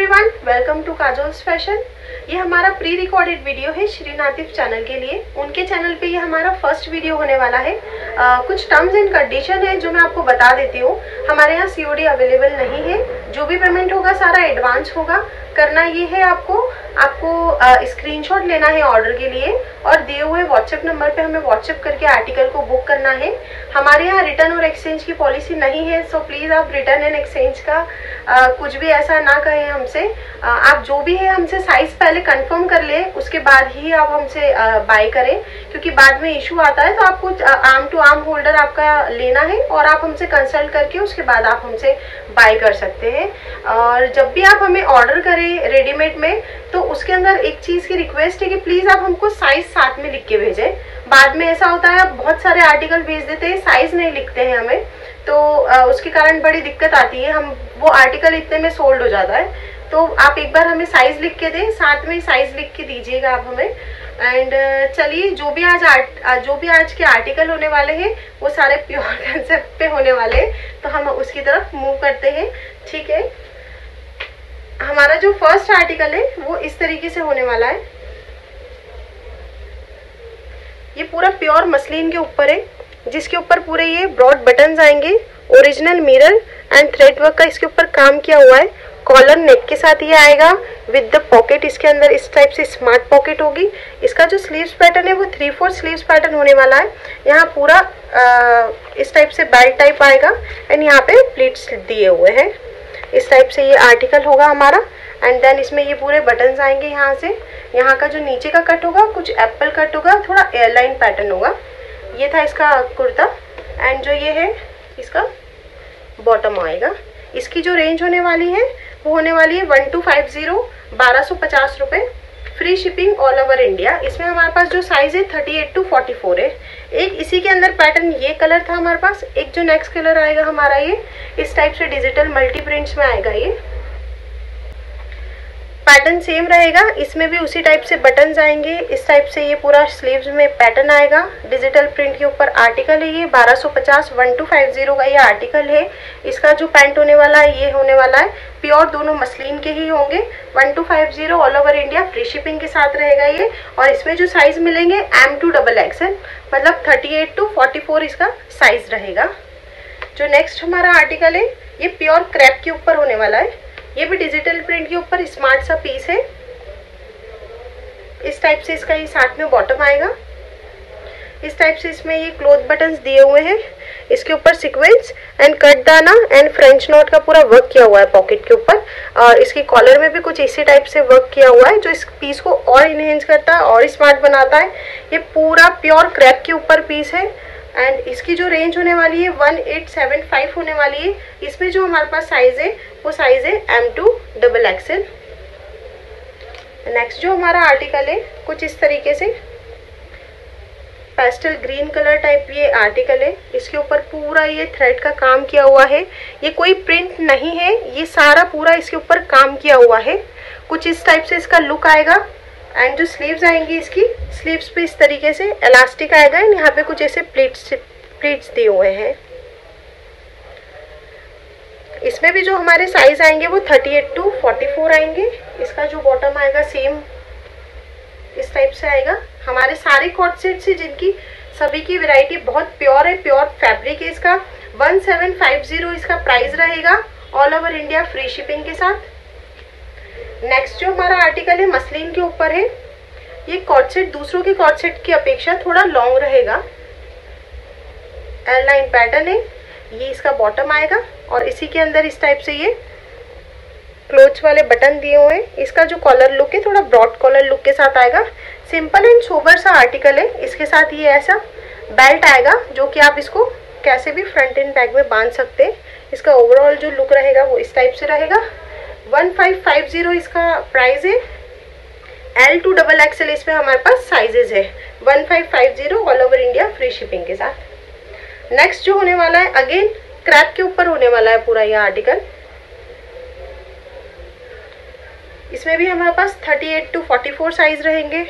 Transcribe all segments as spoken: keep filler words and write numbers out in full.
Everyone, welcome to Kajol's fashion. ये हमारा pre recorded video है श्री नातिफ चैनल के लिए। उनके चैनल पे ये हमारा फर्स्ट वीडियो होने वाला है। आ, कुछ टर्म्स एंड कंडीशन है जो मैं आपको बता देती हूँ। हमारे यहाँ सीओडी अवेलेबल नहीं है। जो भी पेमेंट होगा सारा एडवांस होगा। करना ये है आपको आपको स्क्रीनशॉट लेना है ऑर्डर के लिए और दिए हुए व्हाट्सएप नंबर पे हमें व्हाट्सएप करके आर्टिकल को बुक करना है। हमारे यहाँ रिटर्न और एक्सचेंज की पॉलिसी नहीं है, सो प्लीज़ आप रिटर्न एंड एक्सचेंज का आ, कुछ भी ऐसा ना कहें हमसे। आ, आप जो भी है हमसे साइज पहले कंफर्म कर ले, उसके बाद ही आप हमसे बाय करें, क्योंकि बाद में इशू आता है। तो आपको आर्म टू आर्म होल्डर आपका लेना है और आप हमसे कंसल्ट करके उसके बाद आप हमसे बाय कर सकते हैं। और जब भी आप हमें ऑर्डर करें रेडीमेड में, तो उसके अंदर एक चीज़ की रिक्वेस्ट है कि प्लीज़ आप हमको साइज साथ में लिख के भेजें। बाद में ऐसा होता है बहुत सारे आर्टिकल भेज देते हैं, साइज नहीं लिखते हैं हमें, तो उसके कारण बड़ी दिक्कत आती है। हम वो आर्टिकल इतने में सोल्ड हो जाता है। तो आप एक बार हमें साइज लिख के दें, साथ में साइज लिख के दीजिएगा आप हमें। एंड चलिए, जो भी आज आर्ट जो भी आज के आर्टिकल होने वाले हैं वो सारे प्योर कंसेप्ट पे होने वाले हैं, तो हम उसकी तरफ मूव करते हैं। ठीक है, हमारा जो फर्स्ट आर्टिकल है वो इस तरीके से होने वाला है। ये पूरा प्योर मसलिन के ऊपर है, जिसके ऊपर पूरे ये ब्रॉड बटन्स आएंगे। Original mirror and thread work का इसके ऊपर काम किया हुआ है। कॉलर नेक के साथ ये आएगा विद द पॉकेट। इसके अंदर इस टाइप से स्मार्ट पॉकेट होगी। इसका जो स्लीव्स पैटर्न है वो थ्री फोर स्लीव्स पैटर्न होने वाला है। यहाँ पूरा आ, इस टाइप से बेल्ट टाइप आएगा एंड यहाँ पे प्लीट्स दिए हुए हैं। इस टाइप से ये आर्टिकल होगा हमारा। एंड देन इसमें ये पूरे बटन्स आएंगे। यहाँ से यहाँ का जो नीचे का कट होगा कुछ एप्पल कट होगा, थोड़ा एयरलाइन पैटर्न होगा। ये था इसका कुर्ता एंड जो ये है इसका बॉटम आएगा। इसकी जो रेंज होने वाली है वो होने वाली है वन टू फाइव जीरो बारह सौ पचास रुपये, free shipping all over India. इसमें हमारे पास जो साइज है thirty eight to forty four है। एक इसी के अंदर पैटर्न ये कलर था हमारे पास। एक जो नेक्स्ट कलर आएगा हमारा ये इस टाइप से डिजिटल मल्टी प्रिंट्स में आएगा। ये पैटर्न सेम रहेगा, इसमें भी उसी टाइप से बटन्स आएंगे। इस टाइप से ये पूरा स्लीव्स में पैटर्न आएगा। डिजिटल प्रिंट के ऊपर आर्टिकल है ये बारह सौ पचास वन टू फाइव जीरो का ये आर्टिकल है। इसका जो पैंट होने वाला है ये होने वाला है प्योर, दोनों मसलिन के ही होंगे। One two five zero all over India, free shipping के साथ रहेगा ये। और इसमें जो साइज मिलेंगे एम टू डबल एक्सएल, मतलब thirty eight to forty four इसका साइज रहेगा। जो नेक्स्ट हमारा आर्टिकल है ये प्योर क्रैप के ऊपर होने वाला है। ये भी डिजिटल प्रिंट के ऊपर स्मार्ट सा पीस है। इस टाइप से इसका ये साथ में बॉटम आएगा। इस टाइप से इसमें ये क्लोथ बटन्स दिए हुए हैं। इसके ऊपर सीक्वेंस एंड कट दाना एंड फ्रेंच नॉट का पूरा वर्क किया हुआ है पॉकेट के ऊपर। और इसकी कॉलर में भी कुछ इसी टाइप से वर्क किया हुआ है, जो इस पीस को और इनहेंस करता है और स्मार्ट बनाता है। ये पूरा प्योर क्रैप के ऊपर पीस है एंड इसकी जो रेंज होने वाली है वन एट सेवन फाइव होने वाली है। इसमें जो हमारे पास साइज है वो साइज है M to double XL. Next जो हमारा आर्टिकल है कुछ इस तरीके से पेस्टल ग्रीन कलर टाइप ये आर्टिकल है। इसके ऊपर पूरा ये थ्रेड का काम किया हुआ है। ये कोई प्रिंट नहीं है, ये सारा पूरा इसके ऊपर काम किया हुआ है। कुछ इस टाइप से इसका लुक आएगा। एंड जो स्लीव्स आएंगी इसकी स्लीव्स पे इस तरीके से इलास्टिक आएगा एंड यहाँ पे कुछ ऐसे प्लीट्स प्लीट्स दिए हुए हैं। इसमें भी जो हमारे साइज आएंगे वो thirty eight to forty four आएंगे। इसका जो बॉटम आएगा सेम इस टाइप से आएगा। हमारे सारे कॉट सेट्स है जिनकी सभी की वैरायटी बहुत प्योर है, प्योर फैब्रिक है। इसका वन सेवन फाइव जीरो इसका प्राइस रहेगा all over India, free shipping के साथ। नेक्स्ट जो हमारा आर्टिकल है मसलिन के ऊपर है। ये कॉट सेट दूसरों के कॉट सेट की अपेक्षा थोड़ा लॉन्ग रहेगा। एल लाइन पैटर्न है। ये इसका बॉटम आएगा और इसी के अंदर इस टाइप से ये क्लोथ्स वाले बटन दिए हुए हैं। इसका जो कॉलर लुक है थोड़ा ब्रॉड कॉलर लुक के साथ आएगा। सिंपल एंड सोबर सा आर्टिकल है। इसके साथ ये ऐसा बेल्ट आएगा जो कि आप इसको कैसे भी फ्रंट एंड बैक में बांध सकते हैं। इसका ओवरऑल जो लुक रहेगा वो इस टाइप से रहेगा। वन फाइव फाइव जीरो इसका प्राइस है। एल टू डबल एक्सएल इसमें हमारे पास साइजेस है। One five five zero all over India, free shipping के साथ। नेक्स्ट जो होने वाला है अगेन क्रैप के ऊपर होने वाला है पूरा यह आर्टिकल। इसमें भी हमारे पास thirty eight to forty four size रहेंगे।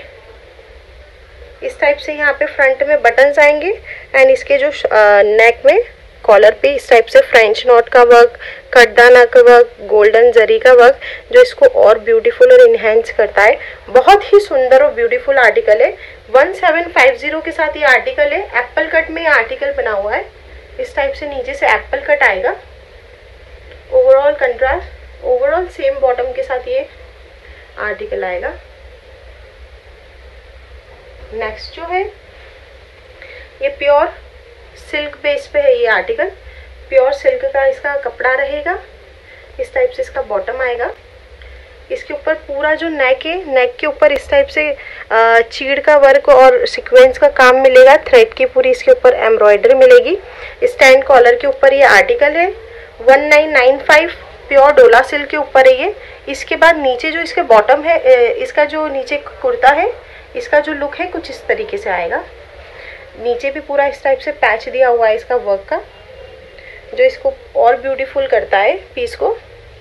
इस टाइप से यहाँ पे फ्रंट में बटन्स आएंगे एंड इसके जो नेक में कॉलर पे इस टाइप से फ्रेंच नॉट का वर्क, कटदाना का वर्क, गोल्डन जरी का वर्क, जो इसको और ब्यूटीफुल और इन्हेंस करता है। बहुत ही सुंदर और ब्यूटीफुल आर्टिकल है। वन सेवन फाइव जीरो के साथ ये आर्टिकल है। एप्पल कट में ये आर्टिकल बना हुआ है। इस टाइप से नीचे से एप्पल कट आएगा। Overall contrast, overall same bottom के साथ ये आर्टिकल आएगा। नेक्स्ट जो है ये प्योर सिल्क बेस पे है। ये आर्टिकल प्योर सिल्क का इसका कपड़ा रहेगा। इस टाइप से इसका बॉटम आएगा। इसके ऊपर पूरा जो नेक है, नेक के ऊपर इस टाइप से चीड़ का वर्क और सीक्वेंस का काम मिलेगा। थ्रेड की पूरी इसके ऊपर एम्ब्रॉयडरी मिलेगी। स्टैंड कॉलर के ऊपर ये आर्टिकल है। One nine nine five pure डोला सिल्क के ऊपर है ये। इसके बाद नीचे जो इसके बॉटम है, इसका जो नीचे कुर्ता है, इसका जो लुक है कुछ इस तरीके से आएगा। नीचे भी पूरा इस टाइप से पैच दिया हुआ है इसका वर्क का, जो इसको और ब्यूटीफुल करता है पीस को।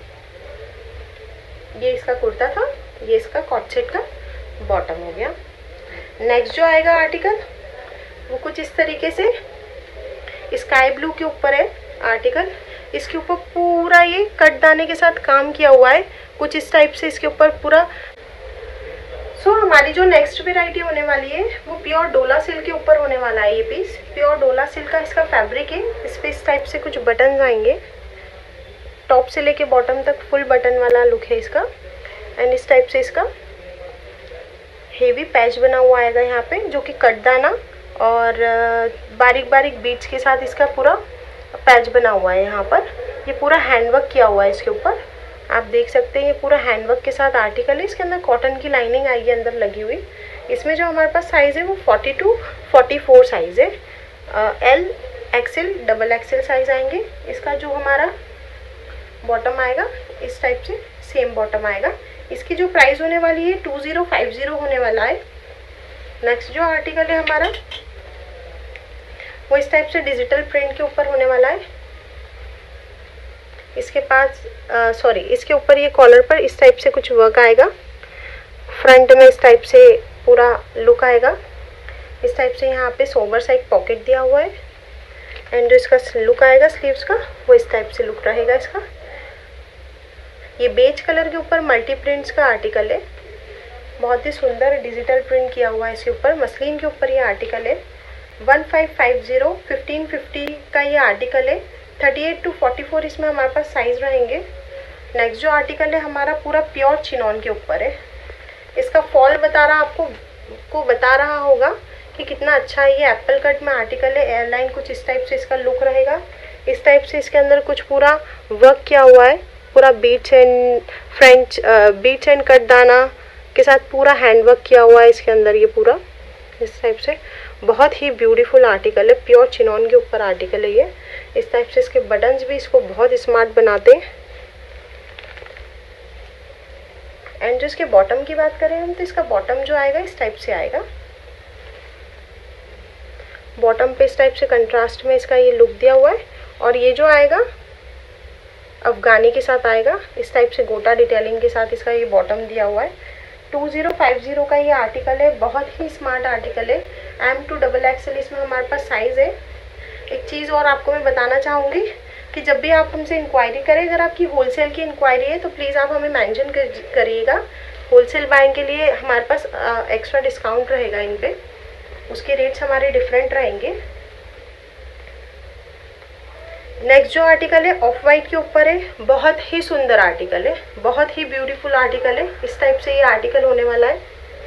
ये इसका कुर्ता था, ये इसका कॉट सेट का बॉटम हो गया। नेक्स्ट जो आएगा आर्टिकल वो कुछ इस तरीके से स्काई ब्लू के ऊपर है आर्टिकल। इसके ऊपर पूरा ये कटदाने के साथ काम किया हुआ है, कुछ इस टाइप से इसके ऊपर पूरा। सो so, हमारी जो नेक्स्ट वेराइटी होने वाली है वो प्योर डोला सिल्क के ऊपर होने वाला है। ये पीस प्योर डोला सिल्क का इसका फैब्रिक है। इस पे इस टाइप से कुछ बटन आएंगे, टॉप से लेके बॉटम तक फुल बटन वाला लुक है इसका। एंड इस टाइप से इसका हेवी पैच बना हुआ आएगा यहाँ पे, जो कि कटदाना और बारीक बारीक बीट्स के साथ इसका पूरा पैच बना हुआ है। यहाँ पर ये पूरा हैंडवर्क किया हुआ है इसके ऊपर, आप देख सकते हैं। ये पूरा हैंडवर्क के साथ आर्टिकल है। इसके अंदर कॉटन की लाइनिंग आएगी अंदर लगी हुई। इसमें जो हमारे पास साइज़ है वो forty two forty four size है। L XL double XL size आएंगे। इसका जो हमारा बॉटम आएगा इस टाइप से सेम बॉटम आएगा। इसकी जो प्राइस होने वाली है टू ज़ीरो फाइव ज़ीरो होने वाला है। नेक्स्ट जो आर्टिकल है हमारा वो इस टाइप से डिजिटल प्रिंट के ऊपर होने वाला है। इसके पास सॉरी इसके ऊपर ये कॉलर पर इस टाइप से कुछ वर्क आएगा। फ्रंट में इस टाइप से पूरा लुक आएगा। इस टाइप से यहाँ पे सोबर साइड पॉकेट दिया हुआ है। एंड जो इसका लुक आएगा स्लीव्स का वो इस टाइप से लुक रहेगा इसका। ये बेज कलर के ऊपर मल्टी प्रिंट्स का आर्टिकल है। बहुत ही सुंदर डिजिटल प्रिंट किया हुआ है इसके ऊपर। मसलिन के ऊपर ये आर्टिकल है। One five five zero fifteen fifty का ये आर्टिकल है। Thirty eight to forty four इसमें हमारे पास साइज़ रहेंगे। नेक्स्ट जो आर्टिकल है हमारा पूरा प्योर चिनॉन के ऊपर है। इसका फॉल बता रहा आपको को बता रहा होगा कि कितना अच्छा है। ये एप्पल कट में आर्टिकल है। एयरलाइन कुछ इस टाइप से इसका लुक रहेगा। इस टाइप से इसके अंदर कुछ पूरा वर्क किया हुआ है। पूरा beads and French beads and कटदाना के साथ पूरा हैंड वर्क किया हुआ है इसके अंदर। ये पूरा इस टाइप से बहुत ही ब्यूटीफुल आर्टिकल है। प्योर चिनॉन के ऊपर आर्टिकल है ये। इस टाइप से इसके बटन्स भी इसको बहुत स्मार्ट बनाते हैं। एंड जो इसके बॉटम की बात करें हम तो इसका बॉटम जो आएगा इस टाइप से आएगा। बॉटम पे इस टाइप से कंट्रास्ट में इसका ये लुक दिया हुआ है। और ये जो आएगा अफगानी के साथ आएगा। इस टाइप से गोटा डिटेलिंग के साथ इसका ये बॉटम दिया हुआ है। टू ज़ीरो फाइव ज़ीरो का ये आर्टिकल है। बहुत ही स्मार्ट आर्टिकल है। एम टू डबल एक्सएल इसमें हमारे पास साइज़ है। एक चीज़ और आपको मैं बताना चाहूँगी कि जब भी आप हमसे इंक्वायरी करें, अगर आपकी होलसेल की इंक्वायरी है तो प्लीज़ आप हमें मेंशन करिएगा। होलसेल बाइंग के लिए हमारे पास एक्स्ट्रा डिस्काउंट रहेगा इन पे। उसके रेट्स हमारे डिफरेंट रहेंगे। नेक्स्ट जो आर्टिकल है ऑफ वाइट के ऊपर है। बहुत ही सुंदर आर्टिकल है। बहुत ही ब्यूटीफुल आर्टिकल है। इस टाइप से ये आर्टिकल होने वाला है।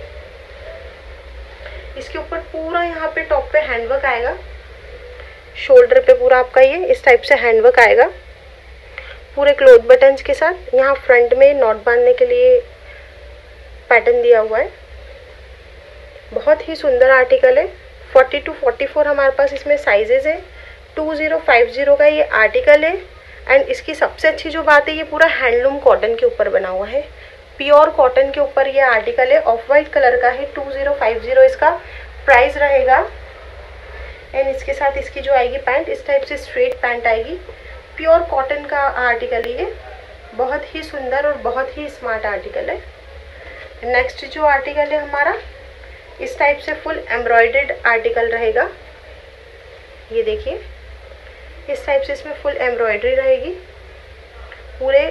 इसके ऊपर पूरा यहाँ पे टॉप पे हैंडवर्क आएगा। शोल्डर पे पूरा आपका ये इस टाइप से हैंडवर्क आएगा पूरे क्लोथ बटन्स के साथ। यहाँ फ्रंट में नॉट बांधने के लिए पैटर्न दिया हुआ है। बहुत ही सुंदर आर्टिकल है। फोर्टी टू फोर्टी फोर हमारे पास इसमें साइजेस है। टू ज़ीरो फाइव ज़ीरो का ये आर्टिकल है। एंड इसकी सबसे अच्छी जो बात है ये पूरा हैंडलूम कॉटन के ऊपर बना हुआ है। प्योर कॉटन के ऊपर ये आर्टिकल है। ऑफ वाइट कलर का है। टू ज़ीरो फाइव ज़ीरो इसका प्राइस रहेगा। एंड इसके साथ इसकी जो आएगी पैंट इस टाइप से स्ट्रेट पैंट आएगी। प्योर कॉटन का आर्टिकल है ये। बहुत ही सुंदर और बहुत ही स्मार्ट आर्टिकल है। नेक्स्ट जो आर्टिकल है हमारा इस टाइप से फुल एम्ब्रॉयडर्ड आर्टिकल रहेगा। ये देखिए इस टाइप से इसमें फुल एम्ब्रॉयडरी रहेगी पूरे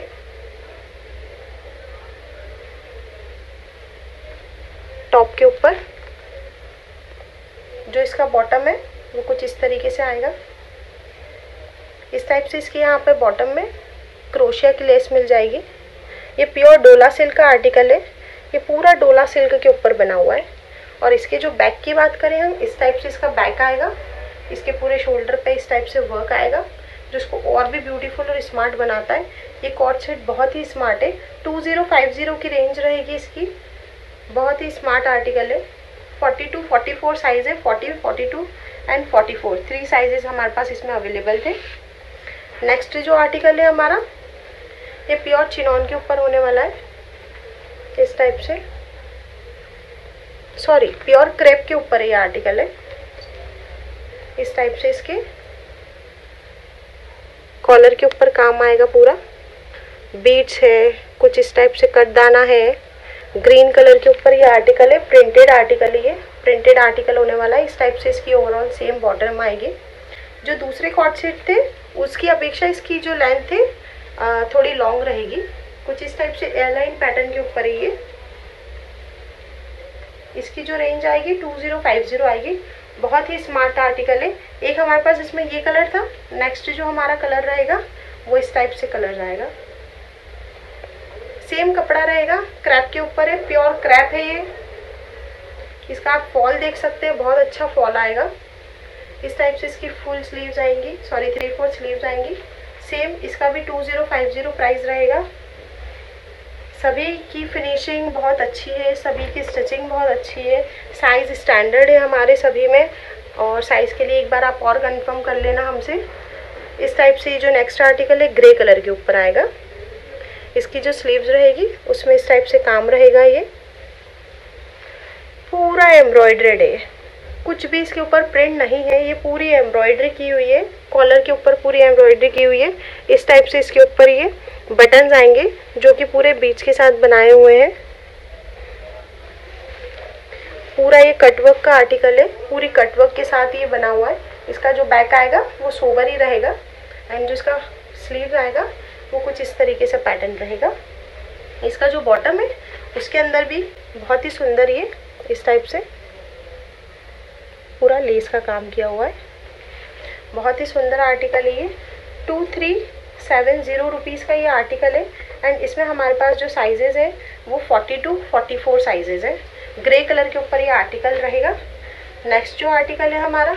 टॉप के ऊपर। जो इसका बॉटम है वो कुछ इस तरीके से आएगा। इस टाइप से इसके यहाँ पे बॉटम में क्रोशिया की लेस मिल जाएगी। ये प्योर डोला सिल्क का आर्टिकल है, ये पूरा डोला सिल्क के ऊपर बना हुआ है। और इसके जो बैक की बात करें हम, इस टाइप से इसका बैक आएगा। इसके पूरे शोल्डर पे इस टाइप से वर्क आएगा जो इसको और भी ब्यूटीफुल और स्मार्ट बनाता है। ये कॉर्ड सेट बहुत ही स्मार्ट है, टू ज़ीरो फाइव ज़ीरो की रेंज रहेगी इसकी। बहुत ही स्मार्ट आर्टिकल है। Forty two forty four size है, forty, forty two and forty four, three sizes हमारे पास इसमें अवेलेबल थे। नेक्स्ट जो आर्टिकल है हमारा, ये प्योर चिनॉन के ऊपर होने वाला है। इस टाइप से, सॉरी प्योर क्रेप के ऊपर ये आर्टिकल है। इस टाइप से इसके कॉलर के ऊपर काम आएगा पूरा। बीड्स है, कुछ इस टाइप से कटदाना है। ग्रीन कलर के ऊपर ये आर्टिकल है, प्रिंटेड आर्टिकल है, ये प्रिंटेड आर्टिकल होने वाला है। इस टाइप से इसकी ओवरऑल सेम बॉटम आएगी। जो दूसरे कॉर्ड सेट थे उसकी अपेक्षा इसकी जो लेंथ है थोड़ी लॉन्ग रहेगी। कुछ इस टाइप से एयरलाइन पैटर्न के ऊपर है ये। इसकी जो रेंज आएगी टू ज़ीरो फाइव ज़ीरो आएगी। बहुत ही स्मार्ट आर्टिकल है। एक हमारे पास इसमें ये कलर था, नेक्स्ट जो हमारा कलर रहेगा वो इस टाइप से कलर रहेगा। सेम कपड़ा रहेगा, क्रैप के ऊपर है, प्योर क्रैप है ये। इसका आप फॉल देख सकते हैं, बहुत अच्छा फॉल आएगा। इस टाइप से इसकी फुल स्लीव्स आएंगी, सॉरी थ्री फोर स्लीव्स आएंगी। सेम इसका भी two zero five zero price रहेगा। सभी की फिनिशिंग बहुत अच्छी है, सभी की स्टिचिंग बहुत अच्छी है। साइज़ स्टैंडर्ड है हमारे सभी में, और साइज़ के लिए एक बार आप और कंफर्म कर लेना हमसे। इस टाइप से जो नेक्स्ट आर्टिकल है ग्रे कलर के ऊपर आएगा। इसकी जो स्लीव्स रहेगी उसमें इस टाइप से काम रहेगा। ये पूरा एम्ब्रॉयडर्ड है, कुछ भी इसके ऊपर प्रिंट नहीं है, ये पूरी एम्ब्रॉयडरी की हुई है। कॉलर के ऊपर पूरी एम्ब्रॉयडरी की हुई है। इस टाइप से इसके ऊपर ये बटन्स आएंगे जो कि पूरे बीच के साथ बनाए हुए हैं। पूरा ये कटवर्क का आर्टिकल है, पूरी कटवर्क के साथ ये बना हुआ है। इसका जो बैक आएगा वो सोबर ही रहेगा, एंड जो इसका स्लीव आएगा वो कुछ इस तरीके से पैटर्न रहेगा। इसका जो बॉटम है उसके अंदर भी बहुत ही सुंदर ये इस टाइप से पूरा लेस का काम किया हुआ है। बहुत ही सुंदर आर्टिकल है ये। Two three seven zero rupees का ये आर्टिकल है, एंड इसमें हमारे पास जो साइजेज़ है वो forty two forty four sizes है। ग्रे कलर के ऊपर ये आर्टिकल रहेगा। नेक्स्ट जो आर्टिकल है हमारा,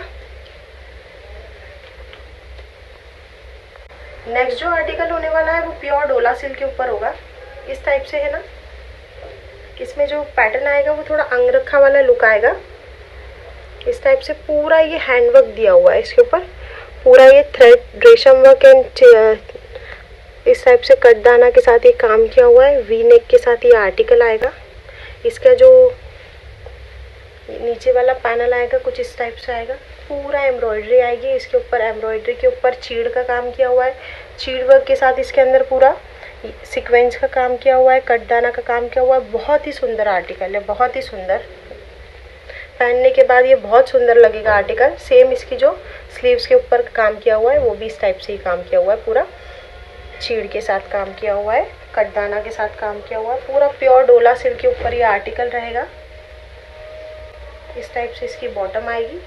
नेक्स्ट जो आर्टिकल होने वाला है वो प्योर डोला सिल्क के ऊपर होगा। इस टाइप से है ना, इसमें जो पैटर्न आएगा वो थोड़ा अंगरखा वाला लुक आएगा। इस टाइप से पूरा ये हैंडवर्क दिया हुआ है इसके ऊपर, पूरा ये थ्रेड रेशम वर्क एंड इस टाइप से कटदाना के साथ ये काम किया हुआ है। वी नेक के साथ ये आर्टिकल आएगा। इसका जो नीचे वाला पैनल आएगा कुछ इस टाइप से आएगा। पूरा एम्ब्रॉयडरी आएगी इसके ऊपर, एम्ब्रॉयडरी के ऊपर चीड़ का काम किया हुआ है। चीड़ वर्क के साथ इसके अंदर पूरा सीक्वेंस का काम किया हुआ है, कटदाना का काम किया हुआ है। बहुत ही सुंदर आर्टिकल है, बहुत ही सुंदर। पहनने के बाद ये बहुत सुंदर लगेगा आर्टिकल। सेम इसकी जो स्लीव्स के ऊपर काम किया हुआ है वो भी इस टाइप से ही काम किया हुआ है। पूरा चीड़ के साथ काम किया हुआ है, कटदाना के साथ काम किया हुआ है। पूरा प्योर डोला सिल्क के ऊपर ये आर्टिकल रहेगा। इस टाइप से इसकी बॉटम आएगी,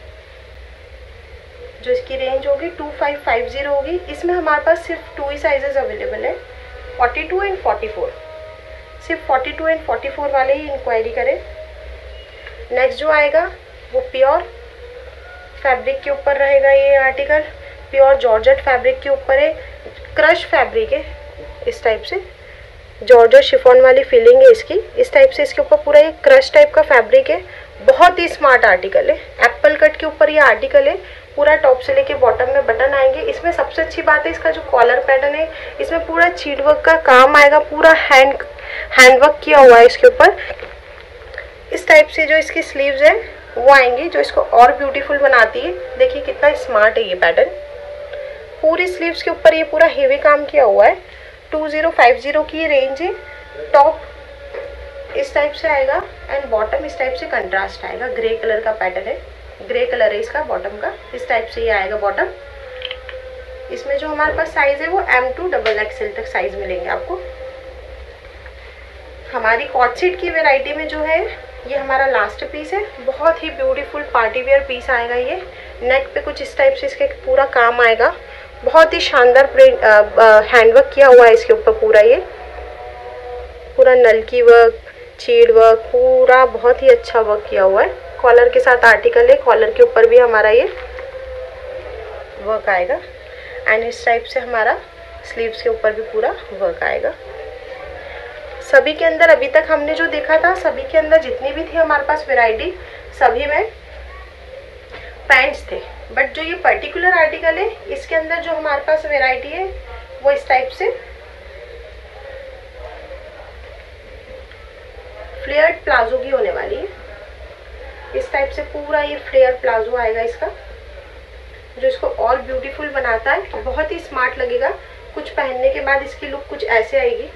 जो इसकी रेंज होगी टू फाइव फाइव ज़ीरो होगी। इसमें हमारे पास सिर्फ टू ही साइजेस अवेलेबल है, forty two and forty four. सिर्फ forty two and forty four वाले ही इंक्वायरी करें। नेक्स्ट जो आएगा वो प्योर फैब्रिक के ऊपर रहेगा। ये आर्टिकल प्योर जॉर्जेट फैब्रिक के ऊपर है, क्रश फैब्रिक है। इस टाइप से जॉर्जेट शिफॉन वाली फीलिंग है इसकी। इस टाइप से इसके ऊपर पूरा ये क्रश टाइप का फैब्रिक है। बहुत ही स्मार्ट आर्टिकल है। एप्पल कट के ऊपर ये आर्टिकल है। पूरा टॉप से लेके बॉटम में बटन आएंगे। इसमें सबसे अच्छी बात है इसका जो कॉलर पैटर्न है, इसमें पूरा चीड़ वर्क का काम आएगा, पूरा हैंड हैंडवर्क किया हुआ है इसके ऊपर। इस टाइप से जो इसकी स्लीव्स है वो आएंगी, जो इसको और ब्यूटीफुल बनाती है। देखिए कितना स्मार्ट है ये पैटर्न। पूरी स्लीव्स के ऊपर ये पूरा हेवी काम किया हुआ है। टू ज़ीरो फाइव ज़ीरो की ये रेंज है। टॉप इस टाइप से आएगा एंड बॉटम इस टाइप से कंट्रास्ट आएगा। ग्रे कलर का पैटर्न है, ग्रे कलर है इसका बॉटम का। इस टाइप से ये आएगा बॉटम। इसमें जो हमारे पास साइज है वो एम टू डबल एक्सएल तक साइज मिलेंगे आपको। हमारी कॉट सेट की वैरायटी में जो है ये हमारा लास्ट पीस है। बहुत ही ब्यूटीफुल पार्टी वेयर पीस आएगा ये। नेक पे कुछ इस टाइप से इसके पूरा काम आएगा। बहुत ही शानदार प्रिंट हैंडवर्क किया हुआ है इसके ऊपर पूरा। ये पूरा नलकी वर्क, चीड़ वर्क, पूरा बहुत ही अच्छा वर्क किया हुआ है। कॉलर के साथ आर्टिकल है, कॉलर के ऊपर भी हमारा ये वर्क आएगा एंड इस टाइप से हमारा स्लीव्स के ऊपर भी पूरा वर्क आएगा। सभी के अंदर अभी तक हमने जो देखा था, सभी के अंदर जितनी भी थी हमारे पास वैरायटी, सभी में पैंट्स थे। बट जो ये पर्टिकुलर आर्टिकल है इसके अंदर जो हमारे पास वैरायटी है वो इस टाइप से फ्लेयर्ड प्लाजो की होने वाली है। इस टाइप से पूरा ये फ्लेयर प्लाजो आएगा इसका, जो इसको और ब्यूटीफुल बनाता है। बहुत ही स्मार्ट लगेगा। कुछ पहनने के बाद इसकी लुक कुछ ऐसे आएगी।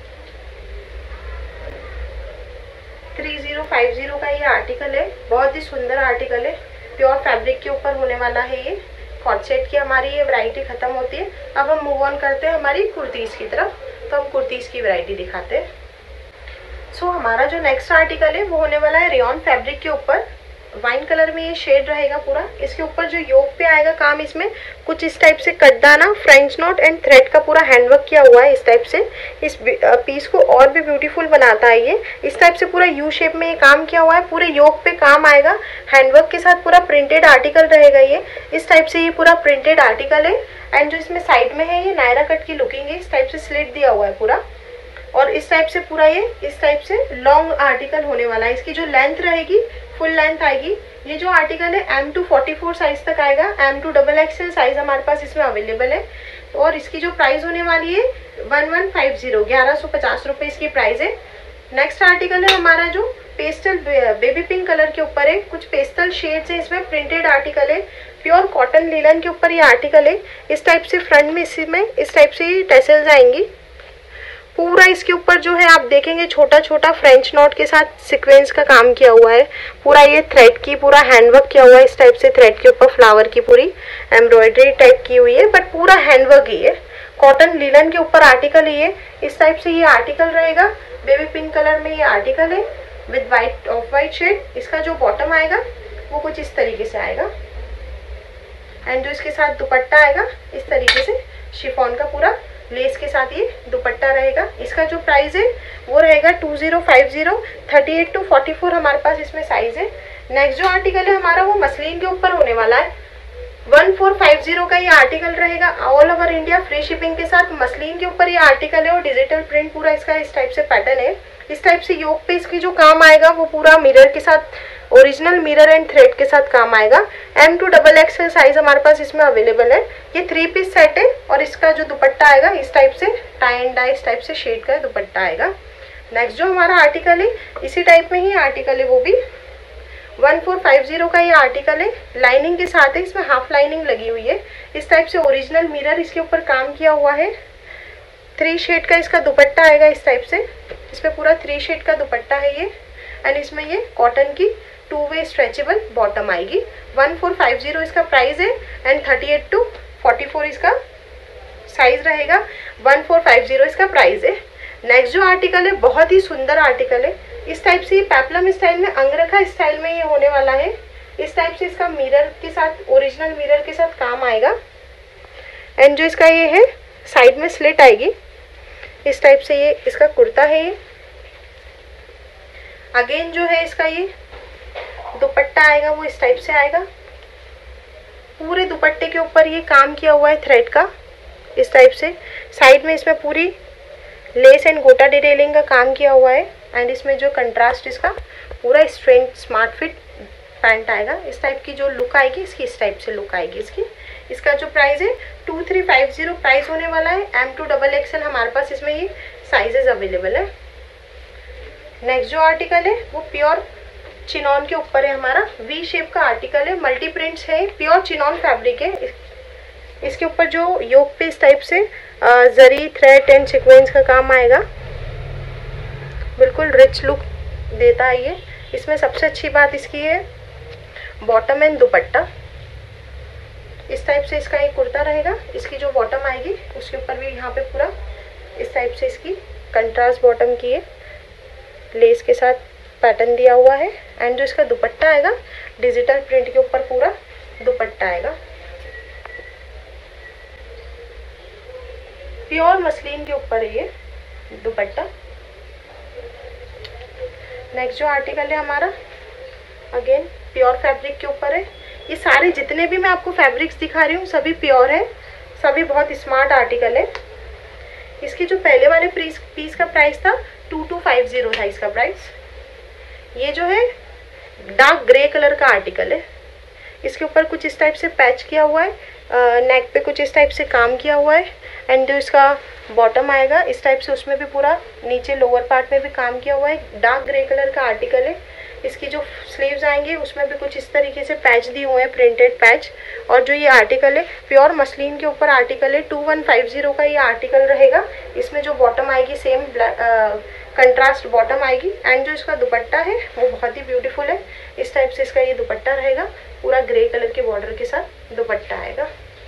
थ्री ज़ीरो फाइव ज़ीरो का ये आर्टिकल है। बहुत ही सुंदर आर्टिकल है। प्योर फैब्रिक के ऊपर होने वाला है ये। कॉट सेट की हमारी ये वैरायटी खत्म होती है। अब हम मूव ऑन करते हैं हमारी कुर्तीज़ की तरफ। तो हम कुर्तीज़ की वैरायटी दिखाते हैं। सो so, हमारा जो नेक्स्ट आर्टिकल है वो होने वाला है रेयॉन फैब्रिक के ऊपर। वाइन कलर में ये शेड रहेगा पूरा। इसके ऊपर जो योक पे आएगा काम, इसमें कुछ इस टाइप से कटदाना, फ्रेंच नॉट एंड थ्रेड का पूरा हैंडवर्क किया हुआ है। इस टाइप से इस पीस को और भी ब्यूटीफुल बनाता है ये। इस टाइप से पूरा यू शेप में ये काम किया हुआ है। पूरे योक पे काम आएगा, हैंडवर्क के साथ पूरा प्रिंटेड आर्टिकल रहेगा ये। इस टाइप से ये पूरा प्रिंटेड आर्टिकल है एंड जो इसमें साइड में है ये नायरा कट की लुकिंग है। इस टाइप से स्लिट दिया हुआ है पूरा और इस टाइप से पूरा ये इस टाइप से लॉन्ग आर्टिकल होने वाला है। इसकी जो लेंथ रहेगी फुल लेंथ आएगी। ये जो आर्टिकल है M to forty four size तक आएगा। M to double XL size हमारे पास इसमें अवेलेबल है और इसकी जो प्राइस होने वाली है वन वन फाइव जीरो ग्यारह सौ पचास रुपये इसकी प्राइस है। नेक्स्ट आर्टिकल है हमारा जो पेस्टल बेबी पिंक कलर के ऊपर है। कुछ पेस्टल शेड्स है इसमें, प्रिंटेड आर्टिकल है। प्योर कॉटन लिनन के ऊपर ये आर्टिकल है। इस टाइप से फ्रंट में इसमें इस टाइप से टेसल्स आएंगी। पूरा इसके ऊपर जो है आप देखेंगे छोटा छोटा फ्रेंच नॉट के साथ सीक्वेंस का काम किया हुआ है। पूरा ये थ्रेड की पूरा हैंडवर्क किया हुआ है। इस टाइप से थ्रेड के ऊपर फ्लावर की पूरी एम्ब्रॉयडरी टाइप की हुई है, बट पूरा हैंडवर्क ही है। कॉटन लिनन के ऊपर आर्टिकल ही है। इस टाइप से ये आर्टिकल रहेगा। बेबी पिंक कलर में ये आर्टिकल है with white off white shade. इसका जो बॉटम आएगा वो कुछ इस तरीके से आएगा एंड जो इसके साथ दुपट्टा आएगा इस तरीके से शिफॉन का पूरा लेस के साथ ये दुपट्टा रहेगा। इसका जो प्राइस है वो रहेगा two zero five zero thirty eight to forty four हमारे पास इसमें साइज है। नेक्स्ट जो आर्टिकल है हमारा वो मसलिन के ऊपर होने वाला है। वन फोर फाइव ज़ीरो का ये आर्टिकल रहेगा। All over India free shipping के साथ मसलिन के ऊपर ये आर्टिकल है और डिजिटल प्रिंट पूरा इसका इस टाइप से पैटर्न है। इस टाइप से योक पे इसकी जो काम आएगा वो पूरा मिरर के साथ, ओरिजिनल मिरर एंड थ्रेड के साथ काम आएगा। M to double XL size हमारे पास इसमें अवेलेबल है। ये थ्री पीस सेट है और इसका जो दुपट्टा आएगा इस टाइप से टाई एंड डाई इस टाइप से शेड का दुपट्टा आएगा। नेक्स्ट जो हमारा आर्टिकल है इसी टाइप में ही आर्टिकल है, वो भी वन फोर फाइव ज़ीरो का ये आर्टिकल है। लाइनिंग के साथ है, इसमें हाफ लाइनिंग लगी हुई है। इस टाइप से ओरिजिनल मिरर इसके ऊपर काम किया हुआ है। थ्री शेड का इसका दुपट्टा आएगा इस टाइप से। इसमें पूरा थ्री शेड का दुपट्टा है ये एंड इसमें ये कॉटन की टू वे स्ट्रेचेबल बॉटम आएगी। वन फोर फाइव ज़ीरो इसका प्राइस है and thirty eight to forty four इसका साइज रहेगा। वन फोर फाइव ज़ीरो इसका प्राइस है। नेक्स्ट जो आर्टिकल है बहुत ही सुंदर आर्टिकल है। इस टाइप से पेप्लम स्टाइल में, अंगरखा स्टाइल में ये होने वाला है। इस टाइप से इसका मिरर के साथ, ओरिजिनल मिरर के साथ काम आएगा एंड जो इसका ये है साइड में स्लिट आएगी। इस टाइप से ये इसका कुर्ता है। ये अगेन जो है इसका ये दुपट्टा आएगा वो इस टाइप से आएगा। पूरे दुपट्टे के ऊपर ये काम किया हुआ है थ्रेड का इस टाइप से। साइड में इसमें पूरी लेस एंड गोटा डिटेलिंग का काम किया हुआ है एंड इसमें जो कंट्रास्ट इसका पूरा स्ट्रेंथ स्मार्ट फिट पैंट आएगा। इस टाइप की जो लुक आएगी इसकी इस टाइप से लुक आएगी इसकी। इसका जो प्राइस है two three five zero price होने वाला है। एम टू डबल एक्सएल हमारे पास इसमें ये साइजेस अवेलेबल है। नेक्स्ट जो आर्टिकल है वो प्योर चिनॉन के ऊपर है हमारा। वी शेप का आर्टिकल है, मल्टी प्रिंट्स है, प्योर चिनॉन फैब्रिक है। इसके ऊपर जो योक पे इस टाइप से जरी, थ्रेड एंड सीक्वेंस का काम आएगा। बिल्कुल रिच लुक देता है ये। इसमें सबसे अच्छी बात इसकी है बॉटम एंड दुपट्टा। इस टाइप से इसका एक कुर्ता रहेगा। इसकी जो बॉटम आएगी उसके ऊपर भी यहाँ पे पूरा इस टाइप से इसकी कंट्रास्ट बॉटम की है, लेस के साथ पैटर्न दिया हुआ है। एंड जो इसका दुपट्टा आएगा डिजिटल प्रिंट के ऊपर पूरा दुपट्टा आएगा, प्योर मसलिन के ऊपर है ये दुपट्टा। नेक्स्ट जो आर्टिकल है हमारा अगेन प्योर फैब्रिक के ऊपर है। ये सारे जितने भी मैं आपको फैब्रिक्स दिखा रही हूँ सभी प्योर है, सभी बहुत स्मार्ट आर्टिकल है। इसकी जो पहले वाले पीस पीस का प्राइस था टू टू फाइव जीरो था इसका प्राइस। ये जो है डार्क ग्रे कलर का आर्टिकल है। इसके ऊपर कुछ इस टाइप से पैच किया हुआ है, नेक पे कुछ इस टाइप से काम किया हुआ है। एंड जो इसका बॉटम आएगा इस टाइप से उसमें भी पूरा नीचे लोअर पार्ट में भी काम किया हुआ है। डार्क ग्रे कलर का आर्टिकल है। इसकी जो स्लीव्स आएंगे उसमें भी कुछ इस तरीके से पैच दिए हुए हैं, प्रिंटेड पैच। और जो ये आर्टिकल है प्योर मसलिन के ऊपर आर्टिकल है, टू वन फाइव जीरो का ये आर्टिकल रहेगा। इसमें जो बॉटम आएगी सेम कंट्रास्ट बॉटम आएगी। एंड जो इसका दुपट्टा है वो बहुत ही ब्यूटीफुल है। इस टाइप से इसका ये दुपट्टा रहेगा, पूरा ग्रे कलर के बॉर्डर के साथ दुपट्टा आएगा।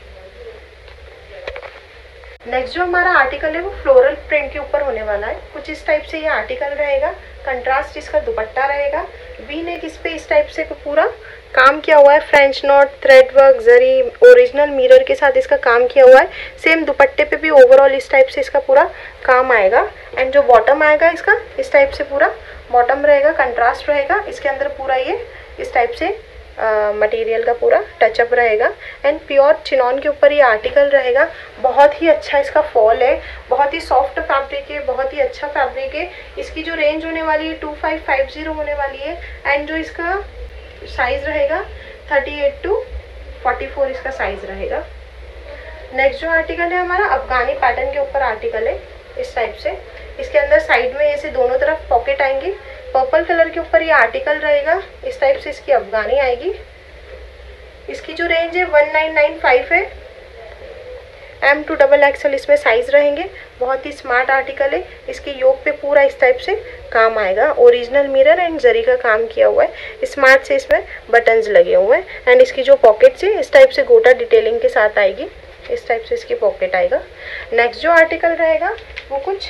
नेक्स्ट जो हमारा आर्टिकल है वो फ्लोरल प्रिंट के ऊपर होने वाला है। कुछ इस टाइप से ये आर्टिकल रहेगा, कंट्रास्ट इसका दुपट्टा रहेगा। वी नेक इस पे इस टाइप से पूरा काम किया हुआ है, French knot, thread work, zari, original mirror के साथ इसका काम किया हुआ है। सेम दुपट्टे पे भी ओवरऑल इस टाइप से इसका पूरा काम आएगा। एंड जो बॉटम आएगा इसका इस टाइप से पूरा बॉटम रहेगा, कंट्रास्ट रहेगा। इसके अंदर पूरा ये इस टाइप से मटेरियल का पूरा टचअप रहेगा। एंड प्योर चिनॉन के ऊपर ये आर्टिकल रहेगा। बहुत ही अच्छा इसका फॉल है, बहुत ही सॉफ्ट फैब्रिक है, बहुत ही अच्छा फैब्रिक है। इसकी जो रेंज होने वाली है टू फाइव फाइव जीरो होने वाली है। एंड जो इसका साइज रहेगा thirty eight to forty four इसका साइज रहेगा। नेक्स्ट जो आर्टिकल है हमारा अफगानी पैटर्न के ऊपर आर्टिकल है इस टाइप से। इसके अंदर साइड में ऐसे दोनों तरफ पॉकेट आएंगे। पर्पल कलर के ऊपर ये आर्टिकल रहेगा, इस टाइप से इसकी अफगानी आएगी। इसकी जो रेंज है वन नाइन नाइन फाइव है। एम टू डबल एक्सएल इसमें साइज रहेंगे। बहुत ही स्मार्ट आर्टिकल है। इसके योक पे पूरा इस टाइप से काम आएगा, ओरिजिनल मिरर एंड जरी का काम किया हुआ है। स्मार्ट से इसमें बटन्स लगे हुए हैं। एंड इसकी जो पॉकेट्स है इस टाइप से गोटा डिटेलिंग के साथ आएगी, इस टाइप से इसकी पॉकेट आएगा। नेक्स्ट जो आर्टिकल रहेगा वो कुछ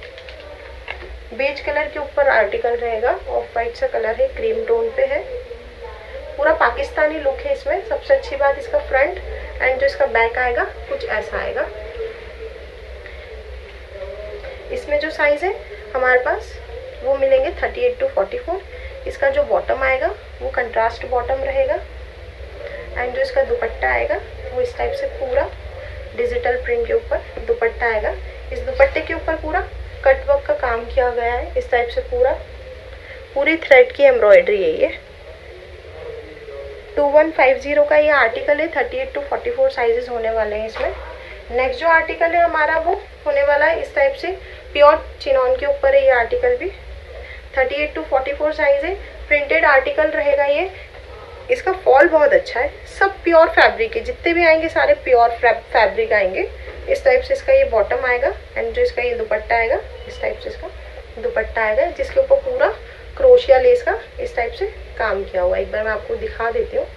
बेज कलर के ऊपर आर्टिकल रहेगा। ऑफ वाइट सा कलर है, क्रीम टोन पे है, पूरा पाकिस्तानी लुक है इसमें। सबसे अच्छी बात इसका फ्रंट एंड जो इसका बैक आएगा कुछ ऐसा आएगा। इसमें जो साइज है हमारे पास वो मिलेंगे thirty eight to forty four. इसका जो बॉटम आएगा वो कंट्रास्ट बॉटम रहेगा। एंड जो इसका दुपट्टा आएगा वो इस टाइप से पूरा डिजिटल प्रिंट के ऊपर दुपट्टा आएगा। इस दुपट्टे के ऊपर पूरा कट वर्क का काम किया गया है, इस टाइप से पूरा पूरी थ्रेड की एम्ब्रॉयडरी है ये। टू वन फाइव जीरो का ये आर्टिकल है। Thirty eight to forty four sizes होने वाले हैं इसमें। नेक्स्ट जो आर्टिकल है हमारा वो होने वाला है इस टाइप से प्योर चिनॉन के ऊपर है ये आर्टिकल भी। Thirty eight to forty four size है, प्रिंटेड आर्टिकल रहेगा ये। इसका फॉल बहुत अच्छा है, सब प्योर फैब्रिक है, जितने भी आएंगे सारे प्योर फैब्रिक आएंगे। इस टाइप से इसका ये बॉटम आएगा। एंड जो इसका ये दुपट्टा आएगा इस टाइप से इसका दुपट्टा आएगा, जिसके ऊपर पूरा क्रोशिया लेस का इस टाइप से काम किया हुआ है। एक बार मैं आपको दिखा देती हूँ।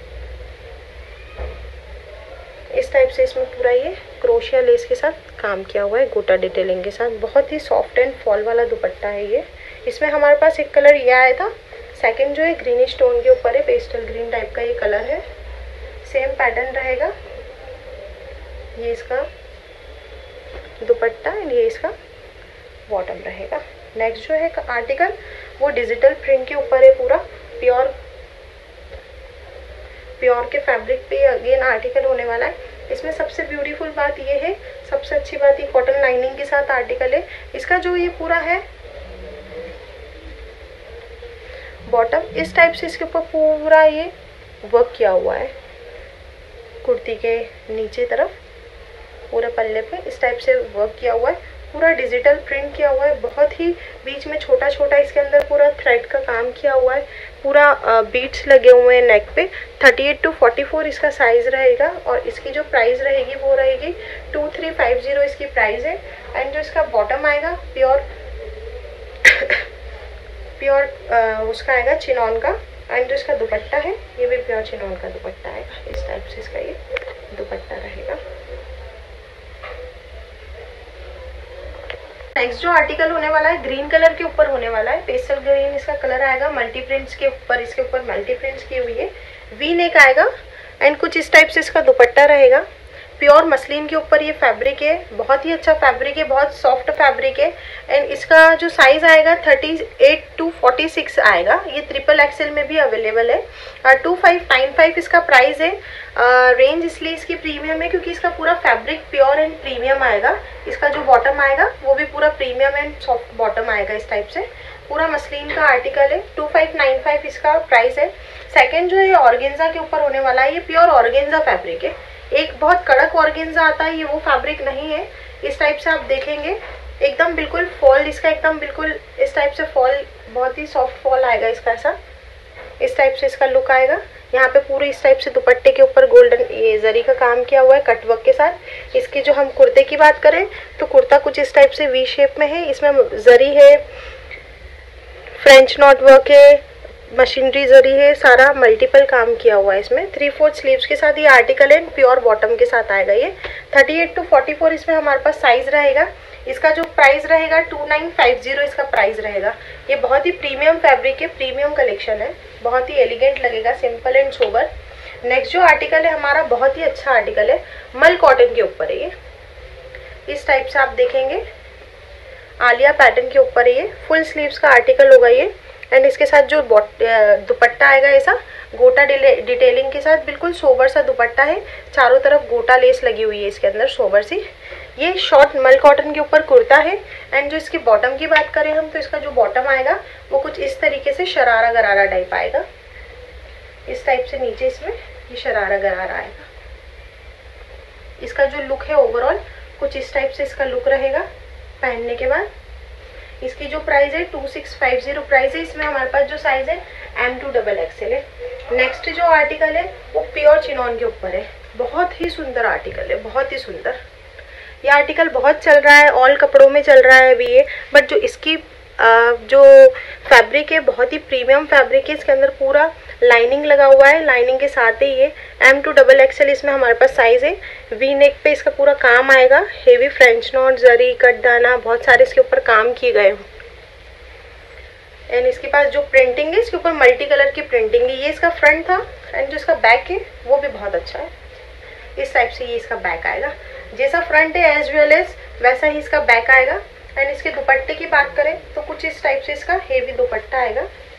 इस टाइप से इसमें पूरा ये क्रोशिया लेस के साथ काम किया हुआ है, गोटा डिटेलिंग के साथ। बहुत ही सॉफ्ट एंड फॉल वाला दुपट्टा है ये। इसमें हमारे पास एक कलर ये आया था, सेकंड जो है ग्रीनिश टोन के ऊपर है, पेस्टल ग्रीन टाइप का ये कलर है। सेम पैटर्न रहेगा, ये इसका दुपट्टा एंड ये इसका बॉटम रहेगा। नेक्स्ट जो है आर्टिकल वो डिजिटल प्रिंट के ऊपर है, पूरा प्योर प्योर के फैब्रिक पे अगेन आर्टिकल होने वाला है। इसमें सबसे ब्यूटीफुल बात ये है, सबसे अच्छी बात ये कॉटन लाइनिंग के साथ आर्टिकल है। इसका जो ये पूरा है बॉटम इस टाइप से इसके ऊपर पूरा ये वर्क किया हुआ है, कुर्ती के नीचे तरफ पूरा पल्ले पे इस टाइप से वर्क किया हुआ है, पूरा डिजिटल प्रिंट किया हुआ है। बहुत ही बीच में छोटा छोटा इसके अंदर पूरा थ्रेड का काम किया हुआ है, पूरा बीट्स लगे हुए हैं नेक पे। Thirty eight to forty four इसका साइज रहेगा। और इसकी जो प्राइस रहेगी वो रहेगी टू थ्री फाइव जीरो इसकी प्राइस है। एंड जो इसका बॉटम आएगा प्योर प्योर उसका आएगा चिनॉन का। एंड जो इसका दुपट्टा है ये भी प्योर चिनॉन का दुपट्टा आएगा, इस टाइप से इसका ये दुपट्टा रहेगा। नेक्स्ट जो आर्टिकल होने वाला है ग्रीन कलर के ऊपर होने वाला है, पेस्टल ग्रीन इसका कलर आएगा, मल्टी प्रिंट्स के ऊपर, इसके ऊपर मल्टी प्रिंट्स की हुई है, वी नेक आएगा एंड कुछ इस टाइप से इसका दुपट्टा रहेगा। प्योर मसलिन के ऊपर ये फैब्रिक है, बहुत ही अच्छा फैब्रिक है, बहुत सॉफ्ट फैब्रिक है एंड इसका जो साइज आएगा thirty eight to forty six आएगा। ये ट्रिपल एक्सेल में भी अवेलेबल है। टू फाइव नाइन फाइव इसका प्राइस है। रेंज इसलिए इसकी प्रीमियम है क्योंकि इसका पूरा फैब्रिक प्योर एंड प्रीमियम आएगा। इसका जो बॉटम आएगा वो भी पूरा प्रीमियम एंड सॉफ्ट बॉटम आएगा। इस टाइप से पूरा मसलिन का आर्टिकल है। टू फाइव नाइन फाइव इसका प्राइस है। सेकेंड जो है ऑर्गेन्जा के ऊपर होने वाला है, ये प्योर ऑर्गेन्जा फैब्रिक है। एक बहुत कड़क ऑर्गेन्जा आता है, ये वो फैब्रिक नहीं है। इस टाइप से आप देखेंगे एकदम बिल्कुल फॉल, इसका एकदम बिल्कुल इस टाइप से फॉल, बहुत ही सॉफ्ट फॉल आएगा इसका। ऐसा इस टाइप से इसका लुक आएगा। यहाँ पे पूरे इस टाइप से दुपट्टे के ऊपर गोल्डन ये जरी का काम किया हुआ है कटवर्क के साथ। इसकी जो हम कुर्ते की बात करें तो कुर्ता कुछ इस टाइप से वी शेप में है। इसमें जरी है, फ्रेंच नॉट वर्क है, मशीनरी जरी है, सारा मल्टीपल काम किया हुआ है इसमें। थ्री फोर्थ स्लीव्स के साथ ये आर्टिकल है, प्योर बॉटम के साथ आएगा। ये thirty eight to forty four इसमें हमारे पास साइज रहेगा। इसका जो प्राइस रहेगा टू नाइन फाइव जीरो इसका प्राइस रहेगा। ये बहुत ही प्रीमियम फैब्रिक है, प्रीमियम कलेक्शन है, बहुत ही एलिगेंट लगेगा, सिंपल एंड सोबर। नेक्स्ट जो आर्टिकल है हमारा बहुत ही अच्छा आर्टिकल है, मल कॉटन के ऊपर है। ये इस टाइप से आप देखेंगे आलिया पैटर्न के ऊपर है। ये फुल स्लीव्स का आर्टिकल होगा ये एंड इसके साथ जो दुपट्टा आएगा ऐसा गोटा डिटेलिंग के साथ, बिल्कुल सोबर सा दुपट्टा है। चारों तरफ गोटा लेस लगी हुई है इसके अंदर सोबर सी। ये शॉर्ट मल कॉटन के ऊपर कुर्ता है एंड जो इसकी बॉटम की बात करें हम तो इसका जो बॉटम आएगा वो कुछ इस तरीके से शरारा गरारा टाइप आएगा। इस टाइप से नीचे इसमें ये शरारा गरारा आएगा। इसका जो लुक है ओवरऑल कुछ इस टाइप से इसका लुक रहेगा पहनने के बाद। इसकी जो प्राइस है two six five zero price है। इसमें हमारे पास जो साइज है एम टू डबल एक्सएल है। नेक्स्ट जो आर्टिकल है वो प्योर चिनॉन के ऊपर है। बहुत ही सुंदर आर्टिकल है, बहुत ही सुंदर। ये आर्टिकल बहुत चल रहा है, ऑल कपड़ों में चल रहा है अभी ये। बट जो इसकी आ, जो फैब्रिक है बहुत ही प्रीमियम फैब्रिक है। इसके अंदर पूरा लाइनिंग लगा हुआ है, लाइनिंग के साथ ही ये एम टू डबल एक्सएल इसमें हमारे पास साइज है। वी नेक पे इसका पूरा काम आएगा, हेवी फ्रेंच नॉट, जरी, कटदाना, बहुत सारे इसके ऊपर काम किए गए हैं। एंड इसके पास जो प्रिंटिंग है इसके ऊपर मल्टी कलर की प्रिंटिंग है। ये इसका फ्रंट था एंड जो इसका बैक है वो भी बहुत अच्छा है। इस टाइप से ये इसका बैक आएगा। जैसा फ्रंट है एज वेल एज वैसा ही इसका बैक आएगा। एंड इसके दुपट्टे की बात करें तो कुछ इस टाइप से इसका हेवी दुपट्टा आएगा।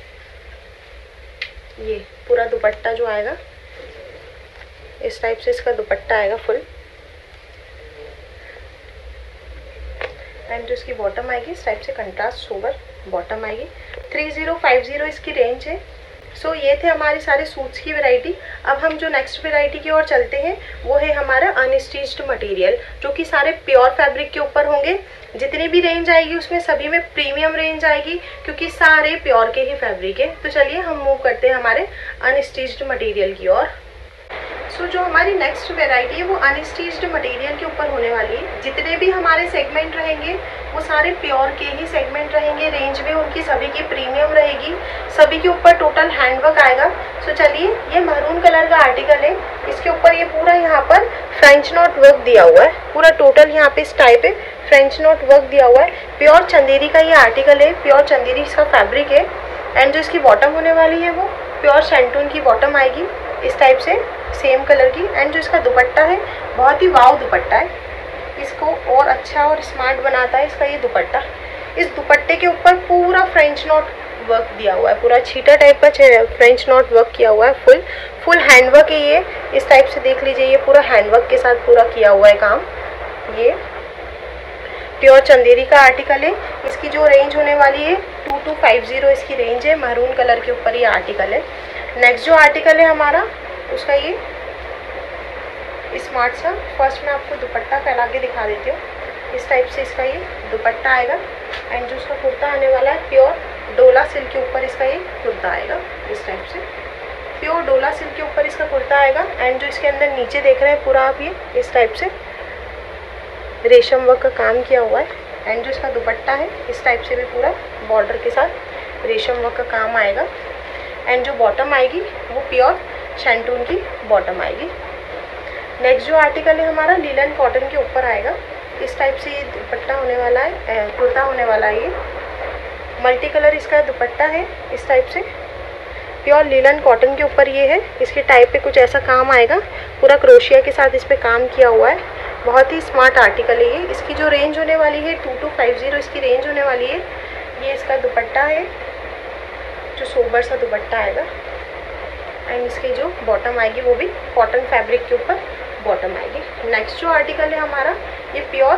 ये पूरा दुपट्टा जो आएगा इस टाइप से इसका दुपट्टा आएगा फुल। एंड जो इसकी बॉटम आएगी इस टाइप से कंट्रास्ट सोबर बॉटम आएगी। थ्री जीरो फाइव जीरो इसकी रेंज है। सो so, ये थे हमारे सारे सूट्स की वैरायटी। अब हम जो नेक्स्ट वैरायटी की ओर चलते हैं वो है हमारा अनस्टिच्ड मटेरियल, जो कि सारे प्योर फैब्रिक के ऊपर होंगे। जितनी भी रेंज आएगी उसमें सभी में प्रीमियम रेंज आएगी क्योंकि सारे प्योर के ही फैब्रिक है। तो चलिए हम मूव करते हैं हमारे अनस्टिच्ड मटेरियल की ओर। सो so, जो हमारी नेक्स्ट वेराइटी है वो अनस्टिच्ड मटेरियल के ऊपर होने वाली है। जितने भी हमारे सेगमेंट रहेंगे वो सारे प्योर के ही सेगमेंट रहेंगे। रेंज में उनकी सभी की प्रीमियम रहेगी, सभी के ऊपर टोटल हैंडवर्क आएगा। सो so, चलिए ये महरून कलर का आर्टिकल है। इसके ऊपर ये पूरा यहाँ पर फ्रेंच नॉट वर्क दिया हुआ है। पूरा टोटल यहाँ पे इस टाइप है फ्रेंच नॉट वर्क दिया हुआ है। प्योर चंदेरी का ये आर्टिकल है, प्योर चंदेरी इसका फैब्रिक है। एंड जो इसकी बॉटम होने वाली है वो प्योर शैंटून की बॉटम आएगी इस टाइप से सेम कलर की। एंड जो इसका दुपट्टा है बहुत ही वाव दुपट्टा है, इसको और अच्छा और स्मार्ट बनाता है इसका ये दुपट्टा। इस दुपट्टे के ऊपर पूरा फ्रेंच नॉट वर्क दिया हुआ है, पूरा छीटा टाइप का फ्रेंच नॉट वर्क किया हुआ है। फुल फुल हैंडवर्क है ये। इस टाइप से देख लीजिए ये पूरा हैंडवर्क के साथ पूरा किया हुआ है काम। ये प्योर चंदेरी का आर्टिकल है। इसकी जो रेंज होने वाली है टू टू फाइव जीरो इसकी रेंज है। महरून कलर के ऊपर ये आर्टिकल है। नेक्स्ट जो आर्टिकल है हमारा उसका ये स्मार्ट सा, फर्स्ट मैं आपको दुपट्टा फैला के दिखा देती हूँ। इस टाइप से इसका ये दुपट्टा आएगा। एंड जो इसका कुर्ता आने वाला है प्योर डोला सिल्क के ऊपर इसका ये कुर्ता आएगा। इस टाइप से प्योर डोला सिल्क के ऊपर इसका कुर्ता आएगा। एंड जो इसके अंदर नीचे देख रहे हैं पूरा आप ये इस टाइप से रेशम वर्क का काम किया हुआ है। एंड जो इसका दुपट्टा है इस टाइप से भी पूरा बॉर्डर के साथ रेशम वर्क का काम आएगा। एंड जो बॉटम आएगी वो प्योर शैंटून की बॉटम आएगी। नेक्स्ट जो आर्टिकल है हमारा लीलन कॉटन के ऊपर आएगा। इस टाइप से ये दुपट्टा होने वाला है, कुर्ता होने वाला है। ये मल्टी कलर इसका दुपट्टा है, इस टाइप से प्योर लीलन कॉटन के ऊपर ये है। इसके टाइप पे कुछ ऐसा काम आएगा, पूरा क्रोशिया के साथ इस पे काम किया हुआ है। बहुत ही स्मार्ट आर्टिकल है ये। इसकी जो रेंज होने वाली है टू टू फाइव ज़ीरो इसकी रेंज होने वाली है। ये इसका दुपट्टा है, जो सोबर सा दुपट्टा आएगा। एंड इसकी जो बॉटम आएगी वो भी कॉटन फैब्रिक के ऊपर बॉटम आएगी। नेक्स्ट जो आर्टिकल है हमारा ये प्योर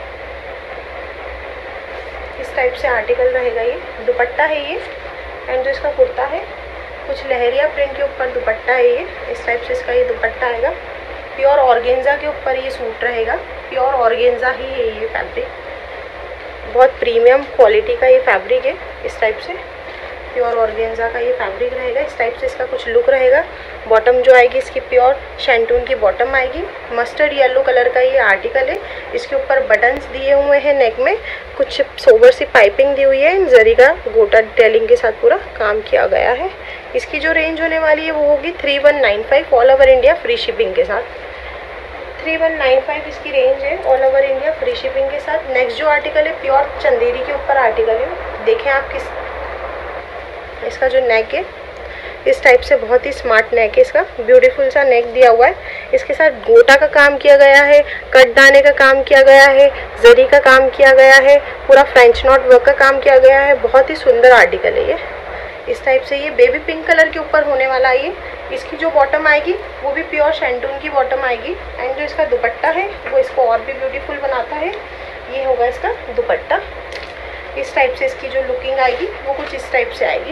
इस टाइप से आर्टिकल रहेगा। ये दुपट्टा है ये, एंड जो इसका कुर्ता है कुछ लहरिया प्रिंट के ऊपर दुपट्टा है। ये इस टाइप से इसका ये दुपट्टा आएगा। प्योर ऑर्गेन्जा के ऊपर ये सूट रहेगा। प्योर ऑर्गेन्जा ही है ये फैब्रिक, बहुत प्रीमियम क्वालिटी का ये फैब्रिक है। इस टाइप से प्योर ऑर्गेन्जा का ये फैब्रिक रहेगा। इस टाइप से इसका कुछ लुक रहेगा। बॉटम जो आएगी इसकी प्योर शैंटून की बॉटम आएगी। मस्टर्ड येलो कलर का ये आर्टिकल है। इसके ऊपर बटन्स दिए हुए हैं नेक में, कुछ सोबर सी पाइपिंग दी हुई है। जरी का गोटा डिटेलिंग के साथ पूरा काम किया गया है। इसकी जो रेंज होने वाली है वो होगी three one nine five all over India free shipping के साथ। थ्री वन नाइन फाइव इसकी रेंज है all over India free shipping के साथ। नेक्स्ट जो आर्टिकल है प्योर चंदेरी के ऊपर आर्टिकल है। देखें आप किस इसका जो नेक है इस टाइप से बहुत ही स्मार्ट नेक है। इसका ब्यूटीफुल सा नेक दिया हुआ है। इसके साथ गोटा का काम किया गया है, कट दाने का काम किया गया है, जरी का काम किया गया है, पूरा फ्रेंच नॉट वर्क का काम किया गया है। बहुत ही सुंदर आर्टिकल है ये। इस टाइप से ये बेबी पिंक कलर के ऊपर होने वाला है ये। इसकी जो बॉटम आएगी वो भी प्योर शैंटून की बॉटम आएगी। एंड जो इसका दुपट्टा है वो इसको और भी ब्यूटीफुल बनाता है। ये होगा इसका दुपट्टा। इस टाइप से इसकी जो लुकिंग आएगी वो कुछ इस टाइप से आएगी।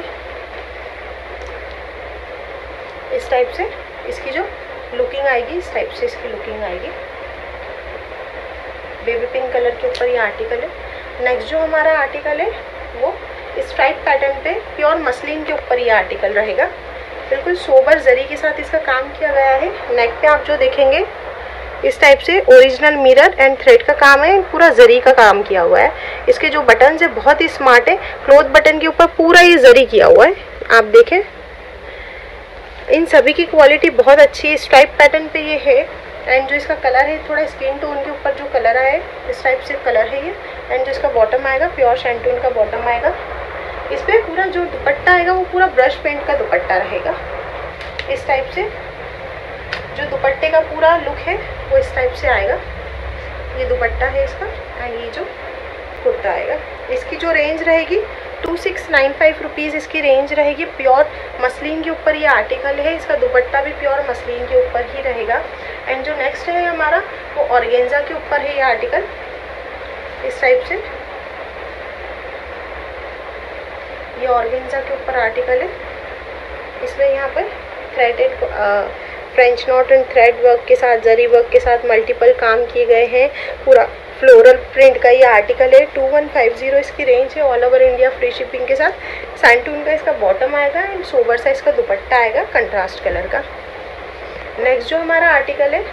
इस टाइप से इसकी जो लुकिंग आएगी, इस टाइप से इसकी लुकिंग आएगी। बेबी पिंक कलर के ऊपर ये आर्टिकल है। नेक्स्ट जो हमारा आर्टिकल है वो स्ट्राइप पैटर्न पे प्योर मसलिन के ऊपर ये आर्टिकल रहेगा। बिल्कुल सोबर जरी के साथ इसका काम किया गया है। नेक पे आप जो देखेंगे इस टाइप से ओरिजिनल मिरर एंड थ्रेड का काम है, पूरा जरी का काम किया हुआ है। इसके जो बटन है बहुत ही स्मार्ट है। क्लोथ बटन के ऊपर पूरा ये जरी किया हुआ है। आप देखें इन सभी की क्वालिटी बहुत अच्छी है। स्ट्राइप पैटर्न पे ये है। एंड जो इसका कलर है थोड़ा स्किन टोन के ऊपर जो कलर आया है इस टाइप से कलर है ये। एंड जो इसका बॉटम आएगा प्योर शैंटून का बॉटम आएगा। इस पर पूरा जो दुपट्टा आएगा वो पूरा ब्रश पेंट का दुपट्टा रहेगा। इस टाइप से जो दुपट्टे का पूरा लुक है वो इस टाइप से आएगा। ये दुपट्टा है इसका एंड ये जो कुर्ता आएगा। इसकी जो रेंज रहेगी two six nine five rupees इसकी रेंज रहेगी। प्योर मसलिन के ऊपर ये आर्टिकल है। इसका दुपट्टा भी प्योर मसलिन के ऊपर ही रहेगा। एंड जो नेक्स्ट है हमारा वो ऑर्गेन्जा के ऊपर है ये आर्टिकल। इस टाइप से ये ऑर्गेन्जा के ऊपर आर्टिकल है। इसमें यहाँ पर threaded French knot and thread work के साथ जरी वर्क के साथ मल्टीपल काम किए गए हैं। पूरा फ्लोरल प्रिंट का ये आर्टिकल है। टू वन फाइव ज़ीरो इसकी रेंज है all over India free shipping के साथ। सैंटून का इसका बॉटम आएगा एंड सोबर सा इसका दुपट्टा आएगा कंट्रास्ट कलर का। नेक्स्ट जो हमारा आर्टिकल है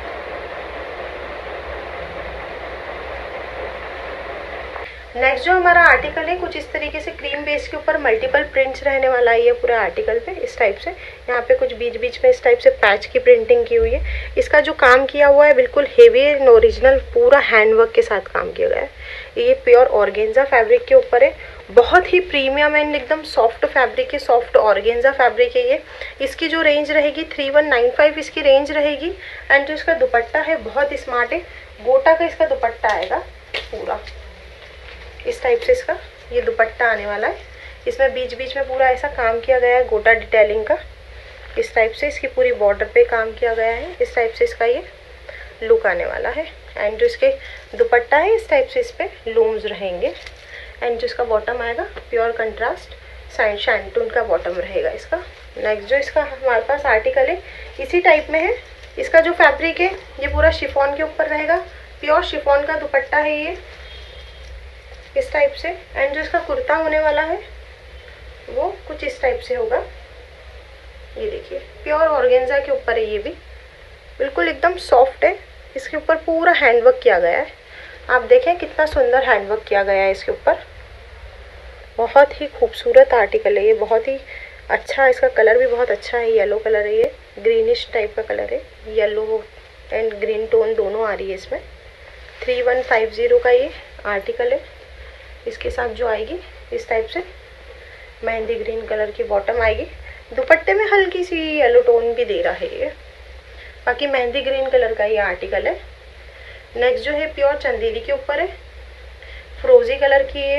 नेक्स्ट जो हमारा आर्टिकल है कुछ इस तरीके से क्रीम बेस के ऊपर मल्टीपल प्रिंट्स रहने वाला है ये पूरे आर्टिकल पे। इस टाइप से यहाँ पे कुछ बीच बीच में इस टाइप से पैच की प्रिंटिंग की हुई है। इसका जो काम किया हुआ है बिल्कुल हेवी एंड ओरिजिनल पूरा हैंडवर्क के साथ काम किया गया है। ये प्योर ऑर्गेन्जा फैब्रिक के ऊपर है। बहुत ही प्रीमियम एंड एकदम सॉफ्ट फैब्रिक है, सॉफ्ट ऑर्गेन्जा फैब्रिक है ये। इसकी जो रेंज रहेगी थ्री वन नाइन फाइव इसकी रेंज रहेगी। एंड जो इसका दुपट्टा है बहुत स्मार्ट है। गोटा का इसका दुपट्टा आएगा पूरा इस टाइप से इसका ये दुपट्टा आने वाला है। इसमें बीच बीच में पूरा ऐसा काम किया गया है गोटा डिटेलिंग का। इस टाइप से इसकी पूरी बॉर्डर पे काम किया गया है। इस टाइप से इसका ये लुक आने वाला है। एंड जो इसके दुपट्टा है इस टाइप से इस पर लूम्स रहेंगे। एंड जो इसका बॉटम आएगा प्योर कंट्रास्ट साइन शैंटून का बॉटम रहेगा इसका। नेक्स्ट जो इसका हमारे पास आर्टिकल है इसी टाइप में है। इसका जो फैब्रिक है ये पूरा शिफॉन के ऊपर रहेगा। प्योर शिफॉन का दुपट्टा है ये इस टाइप से। एंड जो इसका कुर्ता होने वाला है वो कुछ इस टाइप से होगा। ये देखिए प्योर ऑर्गेन्जा के ऊपर है। ये भी बिल्कुल एकदम सॉफ्ट है। इसके ऊपर पूरा हैंडवर्क किया गया है। आप देखें कितना सुंदर हैंडवर्क किया गया है इसके ऊपर। बहुत ही खूबसूरत आर्टिकल है ये, बहुत ही अच्छा। इसका कलर भी बहुत अच्छा है, येलो कलर है ये, ग्रीनिश टाइप का कलर है, येलो एंड ग्रीन टोन दोनों आ रही है इसमें। थ्री वन फाइव ज़ीरो का ये आर्टिकल है। इसके साथ जो आएगी इस टाइप से मेहंदी ग्रीन कलर की बॉटम आएगी। दुपट्टे में हल्की सी येलो टोन भी दे रहा है ये, बाकी मेहंदी ग्रीन कलर का ये आर्टिकल है। नेक्स्ट जो है प्योर चंदेरी के ऊपर है, फ्रोजी कलर की है,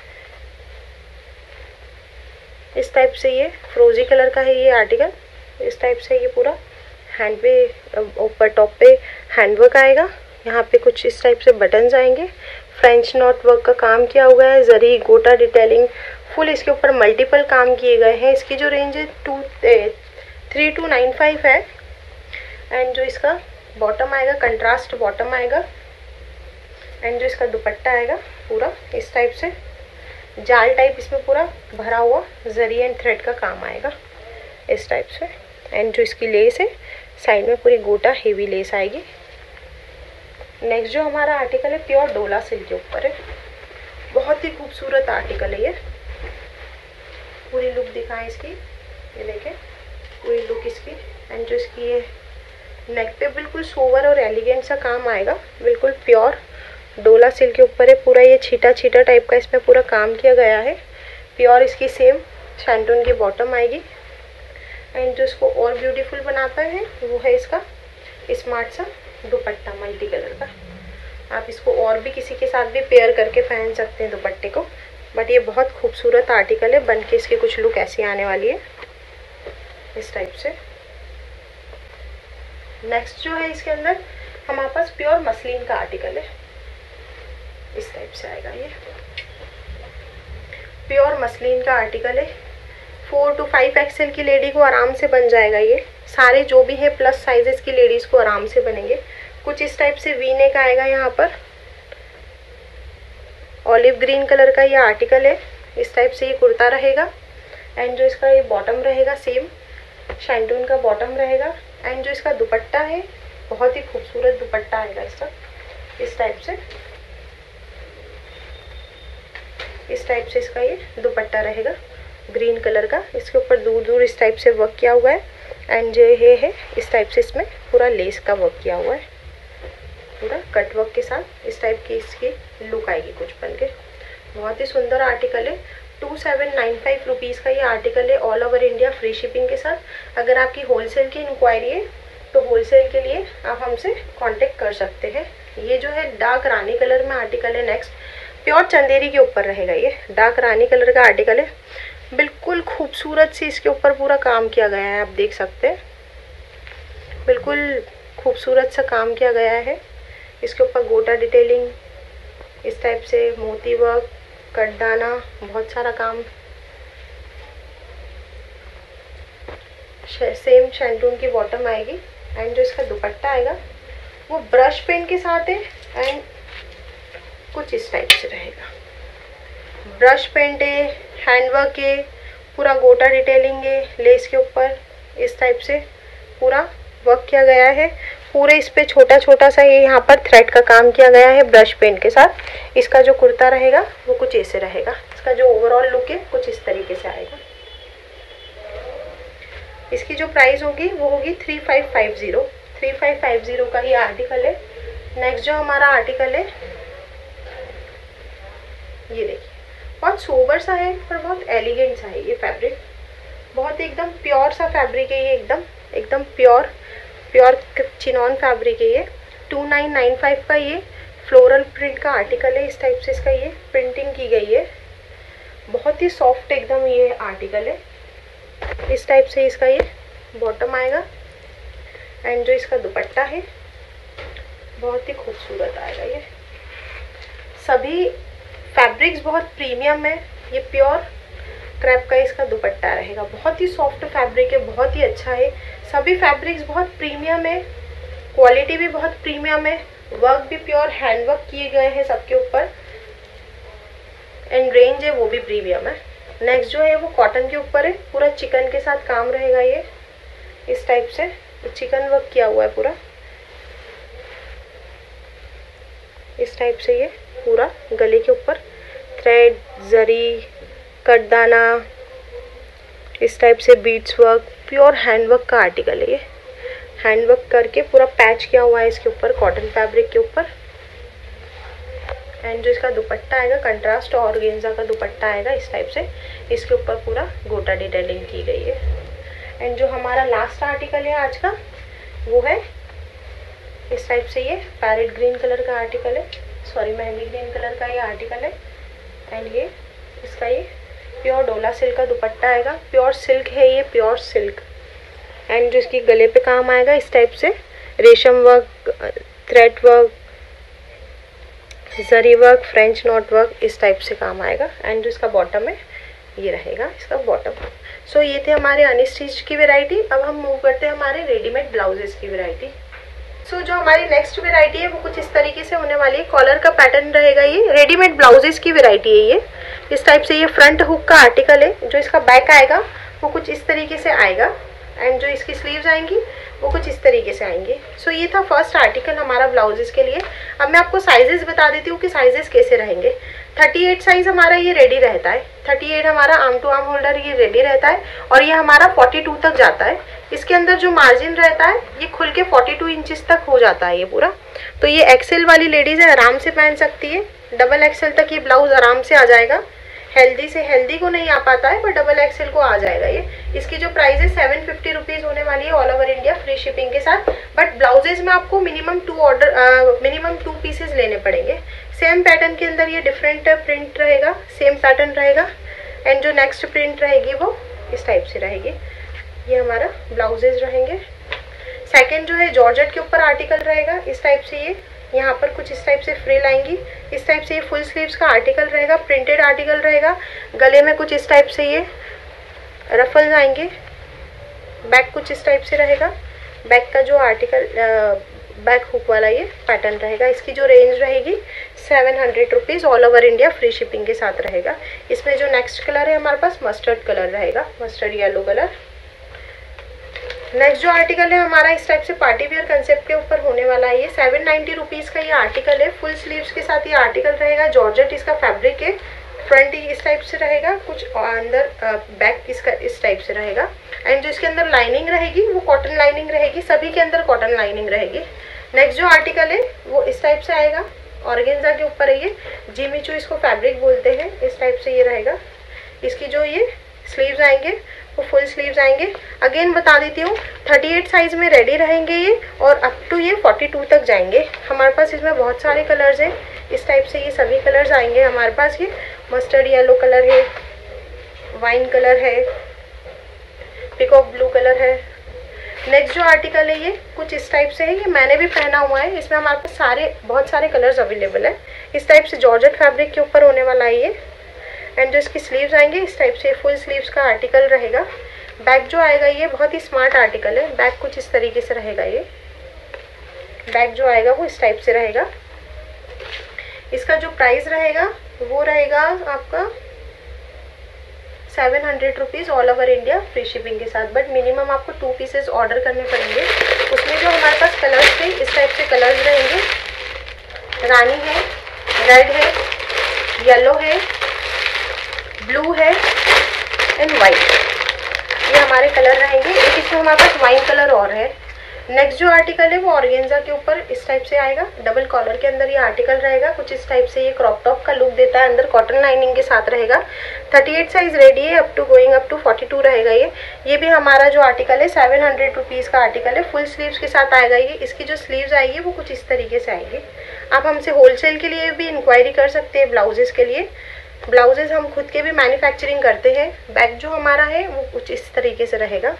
इस टाइप से ये फ्रोजी कलर का है ये आर्टिकल। इस टाइप से ये पूरा हैंड पे ऊपर टॉप पे हैंडवर्क आएगा। यहाँ पे कुछ इस टाइप से बटन्स आएंगे, फ्रेंच नॉट वर्क का काम किया हुआ है, जरी गोटा डिटेलिंग फुल इसके ऊपर मल्टीपल काम किए गए हैं। इसकी जो रेंज है two three two nine five है। एंड जो इसका बॉटम आएगा कंट्रास्ट बॉटम आएगा। एंड जो इसका दुपट्टा आएगा पूरा इस टाइप से जाल टाइप इसमें पूरा भरा हुआ जरी एंड थ्रेड का काम आएगा इस टाइप से। एंड जो इसकी लेस है साइड में पूरी गोटा हेवी लेस आएगी। नेक्स्ट जो हमारा आर्टिकल है प्योर डोला सिल्क के ऊपर है, बहुत ही खूबसूरत आर्टिकल है ये। पूरी लुक दिखाएं इसकी, ये देखें पूरी लुक इसकी। एंड जो इसकी ये नेक पे बिल्कुल सोवर और एलिगेंट सा काम आएगा, बिल्कुल प्योर डोला सिल्क के ऊपर है। पूरा ये छीटा छीटा टाइप का इसमें पूरा काम किया गया है। प्योर इसकी सेम शैंटून की बॉटम आएगी। एंड जो इसको और ब्यूटीफुल बनाता है वो है इसका स्मार्ट सा दुपट्टा मल्टी कलर का। आप इसको और भी किसी के साथ भी पेयर करके पहन सकते हैं दुपट्टे को, बट ये बहुत खूबसूरत आर्टिकल है। बन के इसकी कुछ लुक ऐसी आने वाली है इस टाइप से। नेक्स्ट जो है इसके अंदर हमारे पास प्योर मसलिन का आर्टिकल है, इस टाइप से आएगा ये। प्योर मसलिन का आर्टिकल है, फोर टू फाइव एक्सएल की लेडी को आराम से बन जाएगा ये। सारे जो भी है प्लस साइजेस की लेडीज को आराम से बनेंगे। कुछ इस टाइप से वी नेक आएगा, यहाँ पर ऑलिव ग्रीन कलर का ये आर्टिकल है। इस टाइप से ये कुर्ता रहेगा। एंड जो इसका ये बॉटम रहेगा सेम शैंटून का बॉटम रहेगा। एंड जो इसका दुपट्टा है बहुत ही खूबसूरत दुपट्टा आएगा इसका इस टाइप से। इस टाइप से इसका ये दुपट्टा रहेगा ग्रीन कलर का। इसके ऊपर दूर दूर इस टाइप से वर्क किया हुआ है। एंड जो ये है इस टाइप से इसमें पूरा लेस का वर्क किया हुआ है, पूरा कट वर्क के साथ इस टाइप की इसकी लुक आएगी कुछ बन के। बहुत ही सुंदर आर्टिकल है। Two seven nine five rupees का ये आर्टिकल है, all over India free shipping के साथ। अगर आपकी होलसेल की इंक्वायरी है तो होलसेल के लिए आप हमसे कांटेक्ट कर सकते हैं। ये जो है डार्क रानी कलर में आर्टिकल है। नेक्स्ट प्योर चंदेरी के ऊपर रहेगा, ये डार्क रानी कलर का आर्टिकल है। बिल्कुल खूबसूरत सी इसके ऊपर पूरा काम किया गया है, आप देख सकते हैं बिल्कुल खूबसूरत सा काम किया गया है। इसके ऊपर गोटा डिटेलिंग इस टाइप से, मोती वर्क, कटदाना, बहुत सारा काम। सेम शैंटून की बॉटम आएगी। एंड जो इसका दुपट्टा आएगा वो ब्रश पेन के साथ है। एंड कुछ इस टाइप से रहेगा, ब्रश पेंट है, हैंडवर्क है, पूरा गोटा डिटेलिंग है, लेस के ऊपर इस टाइप से पूरा वर्क किया गया है। पूरे इस पे छोटा छोटा सा ये यहाँ पर थ्रेड का काम किया गया है ब्रश पेन के साथ। इसका जो कुर्ता रहेगा वो कुछ ऐसे रहेगा। इसका जो ओवरऑल लुक है कुछ इस तरीके से आएगा। इसकी जो प्राइस होगी वो होगी three five five zero three five five zero का ये आर्टिकल है। नेक्स्ट जो हमारा आर्टिकल है ये देखिए, बहुत सोबर सा है पर बहुत एलिगेंट सा है ये फैब्रिक। बहुत एकदम प्योर सा फैब्रिक है ये, एकदम एकदम प्योर प्योर चिनॉन फैब्रिक है ये। टू नाइन नाइन फाइव का ये फ्लोरल प्रिंट का आर्टिकल है। इस टाइप से इसका ये प्रिंटिंग की गई है। बहुत ही सॉफ्ट एकदम ये आर्टिकल है। इस टाइप से इसका ये बॉटम आएगा। एंड जो इसका दुपट्टा है बहुत ही खूबसूरत आएगा ये। सभी फैब्रिक्स बहुत प्रीमियम है। ये प्योर क्रैप का इसका दुपट्टा रहेगा। बहुत ही सॉफ्ट फैब्रिक है, बहुत ही अच्छा है। सभी फैब्रिक्स बहुत प्रीमियम है, क्वालिटी भी बहुत प्रीमियम है। वर्क भी प्योर हैंडवर्क किए गए हैं सबके ऊपर। एंड रेंज है वो भी प्रीमियम है। नेक्स्ट जो है वो कॉटन के ऊपर है, पूरा चिकन के साथ काम रहेगा ये। इस टाइप से चिकन वर्क किया हुआ है पूरा। इस टाइप से ये पूरा गले के ऊपर थ्रेड, जरी, कटदाना, इस टाइप से बीड्स वर्क, प्योर हैंडवर्क का आर्टिकल है ये। हैंडवर्क करके पूरा पैच किया हुआ है इसके ऊपर, कॉटन फैब्रिक के ऊपर। एंड जो इसका दुपट्टा आएगा कंट्रास्ट ऑर्गेन्जा का दुपट्टा आएगा इस टाइप से, इसके ऊपर पूरा गोटा डिटेलिंग की गई है। एंड जो हमारा लास्ट आर्टिकल है आज का वो है इस टाइप से, ये पैरेट ग्रीन कलर का आर्टिकल है, सॉरी मेहंदी ग्रीन कलर का ये आर्टिकल है। एंड ये इसका ये प्योर डोला सिल्क का दुपट्टा आएगा, प्योर सिल्क है ये, प्योर सिल्क। एंड जो इसकी गले पे काम आएगा इस टाइप से, रेशम work, thread work, zari work, French knot work, इस टाइप से काम आएगा। एंड जो इसका बॉटम है ये रहेगा इसका बॉटम। सो so, ये थे हमारे अनस्टिच की वैरायटी। अब हम मूव करते हैं हमारे रेडीमेड ब्लाउजेस की वैरायटी। सो so, जो हमारी नेक्स्ट वैरायटी है वो कुछ इस तरीके से होने वाली है। कॉलर का पैटर्न रहेगा, ये रेडीमेड ब्लाउजेस की वैरायटी है। ये इस टाइप से ये फ्रंट हुक का आर्टिकल है। जो इसका बैक आएगा वो कुछ इस तरीके से आएगा। एंड जो इसकी स्लीव्स आएंगी वो कुछ इस तरीके से आएंगे। सो so, ये था फर्स्ट आर्टिकल हमारा ब्लाउजेस के लिए। अब मैं आपको साइजेस बता देती हूँ कि साइजेस कैसे रहेंगे। अड़तीस साइज हमारा ये रेडी रहता है, अड़तीस हमारा आर्म टू आर्म होल्डर ये रेडी रहता है, और ये हमारा बयालीस तक जाता है। इसके अंदर जो मार्जिन रहता है ये खुल के बयालीस इंचेस तक हो जाता है ये पूरा। तो ये एक्सेल वाली लेडीज है आराम से पहन सकती है, डबल एक्सेल तक ये ब्लाउज आराम से आ जाएगा। हेल्दी से हेल्दी को नहीं आ पाता है पर डबल एक्सेल को आ जाएगा ये। इसकी जो प्राइस है सेवन फिफ्टी रुपीज़ होने वाली है all over India free shipping के साथ। बट ब्लाउजेज में आपको minimum two order minimum two pieces लेने पड़ेंगे। सेम पैटर्न के अंदर ये डिफरेंट प्रिंट रहेगा, सेम पैटर्न रहेगा। एंड जो नेक्स्ट प्रिंट रहेगी वो इस टाइप से रहेगी। ये हमारा ब्लाउजेज रहेंगे। सेकेंड जो है जॉर्जेट के ऊपर आर्टिकल रहेगा इस टाइप से, ये यहाँ पर कुछ इस टाइप से फ्रिल आएंगी। इस टाइप से ये फुल स्लीव्स का आर्टिकल रहेगा, प्रिंटेड आर्टिकल रहेगा। गले में कुछ इस टाइप से ये रफल्स आएंगे। बैक कुछ इस टाइप से रहेगा। बैक का जो आर्टिकल बैक हुक वाला ये पैटर्न रहेगा। इसकी जो रेंज रहेगी seven hundred rupees all over India free shipping के साथ रहेगा। इसमें जो नेक्स्ट कलर है हमारे पास मस्टर्ड कलर रहेगा, मस्टर्ड येलो कलर। नेक्स्ट जो आर्टिकल है हमारा इस टाइप से पार्टी वेयर कंसेप्ट के ऊपर होने वाला है। ये सेवन नाइन्टी रुपीज़ का ये आर्टिकल है। फुल स्लीव्स के साथ ये आर्टिकल रहेगा। जॉर्जेट इसका फैब्रिक है। फ्रंट इस टाइप से रहेगा, कुछ अंदर बैक इसका इस टाइप से रहेगा। एंड जो इसके अंदर लाइनिंग रहेगी वो कॉटन लाइनिंग रहेगी, सभी के अंदर कॉटन लाइनिंग रहेगी। नेक्स्ट जो आर्टिकल है वो इस टाइप से आएगा, ऑर्गेन्जा के ऊपर है ये, जिमीचू इसको फैब्रिक बोलते हैं। इस टाइप से ये रहेगा। इसकी जो ये स्लीव्स आएंगे वो फुल स्लीव्स आएंगे। अगेन बता देती हूँ अड़तीस साइज में रेडी रहेंगे ये, और अप टू ये बयालीस तक जाएंगे। हमारे पास इसमें बहुत सारे कलर्स हैं। इस टाइप से ये सभी कलर्स आएंगे हमारे पास। ये मस्टर्ड येलो कलर है, वाइन कलर है, पिकॉक ब्लू कलर है। नेक्स्ट जो आर्टिकल है ये कुछ इस टाइप से है। ये मैंने भी पहना हुआ है। इसमें हमारे पास सारे बहुत सारे कलर्स अवेलेबल है। इस टाइप से जॉर्जेट फैब्रिक के ऊपर होने वाला है ये। एंड जो इसकी स्लीव्स आएंगे इस टाइप से फुल स्लीव्स का आर्टिकल रहेगा। बैक जो आएगा ये बहुत ही स्मार्ट आर्टिकल है। बैक कुछ इस तरीके से रहेगा। ये बैक जो आएगा वो इस टाइप से रहेगा। इसका जो प्राइस रहेगा वो रहेगा आपका seven hundred rupees all over India free shipping के साथ। बट मिनिमम आपको टू पीसेस ऑर्डर करने पड़ेंगे। उसमें जो हमारे पास कलर्स थे इस टाइप से कलर्स रहेंगे। रानी है, रेड है, येलो है, ब्लू है एंड वाइट, ये हमारे कलर रहेंगे। एक इसमें हमारे पास वाइन कलर और है। नेक्स्ट जो आर्टिकल है वो ऑर्गेन्जा के ऊपर इस टाइप से आएगा। डबल कॉलर के अंदर ये आर्टिकल रहेगा। कुछ इस टाइप से ये क्रॉप टॉप का लुक देता है। अंदर कॉटन लाइनिंग के साथ रहेगा। अड़तीस साइज रेडी है, up to going up to बयालीस रहेगा ये। ये भी हमारा जो आर्टिकल है सेवन हंड्रेड रुपीज़ का आर्टिकल है। फुल स्लीव्स के साथ आएगा ये। इसकी जो स्लीव्स आएगी वो कुछ इस तरीके से आएगी। आप हमसे होलसेल के लिए भी इंक्वायरी कर सकते हैं ब्लाउजेस के लिए। ब्लाउजेज हम खुद के भी मैन्युफैक्चरिंग करते हैं। बैक जो हमारा है वो कुछ इस तरीके से रहेगा।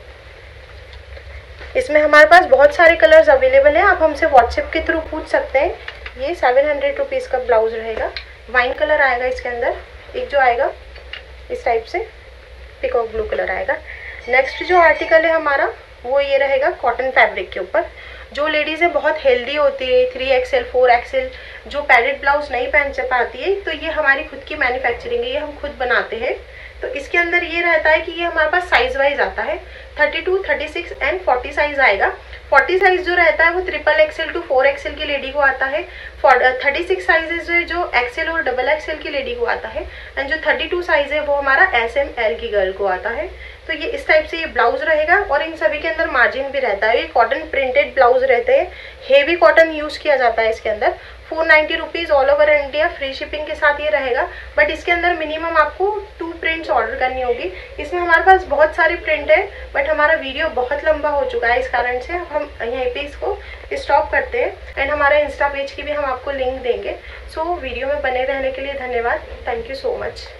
इसमें हमारे पास बहुत सारे कलर्स अवेलेबल हैं। आप हमसे व्हाट्सएप के थ्रू पूछ सकते हैं। ये सेवन हंड्रेड रुपीज़ का ब्लाउज रहेगा। वाइन कलर आएगा इसके अंदर। एक जो आएगा इस टाइप से पिकॉक ब्लू कलर आएगा। नेक्स्ट जो आर्टिकल है हमारा वो ये रहेगा कॉटन फैब्रिक के ऊपर। जो लेडीज़ें बहुत हेल्दी होती है, थ्री एक्सएल फोर एक्सएल, जो पैडेड ब्लाउज नहीं पहन पाती है, तो ये हमारी खुद की मैन्युफैक्चरिंग है। ये हम खुद बनाते हैं। तो इसके अंदर ये रहता है कि ये हमारे पास साइज वाइज आता है, thirty two, thirty six and forty size आएगा। फोर्टी साइज जो रहता है वो triple XL to four XL की लेडी को आता है। थर्टी सिक्स साइजेज जो एक्सएल और डबल एक्सएल की लेडी को आता है, एंड जो थर्टी टू साइज है वो हमारा एस एम एल की गर्ल को आता है। तो ये इस टाइप से ये ब्लाउज रहेगा, और इन सभी के अंदर मार्जिन भी रहता है। ये कॉटन प्रिंटेड ब्लाउज रहते हैं, हेवी कॉटन यूज किया जाता है इसके अंदर। Four ninety rupees all over India free shipping के साथ ये रहेगा, बट इसके अंदर मिनिमम आपको टू प्रिंट्स ऑर्डर करनी होगी। इसमें हमारे पास बहुत सारे प्रिंट है, बट हमारा वीडियो बहुत लंबा हो चुका है, इस कारण से हम यहीं पे इसको स्टॉप करते हैं। एंड हमारे इंस्टा पेज की भी हम आपको लिंक देंगे। सो वीडियो में बने रहने के लिए धन्यवाद। Thank you so much.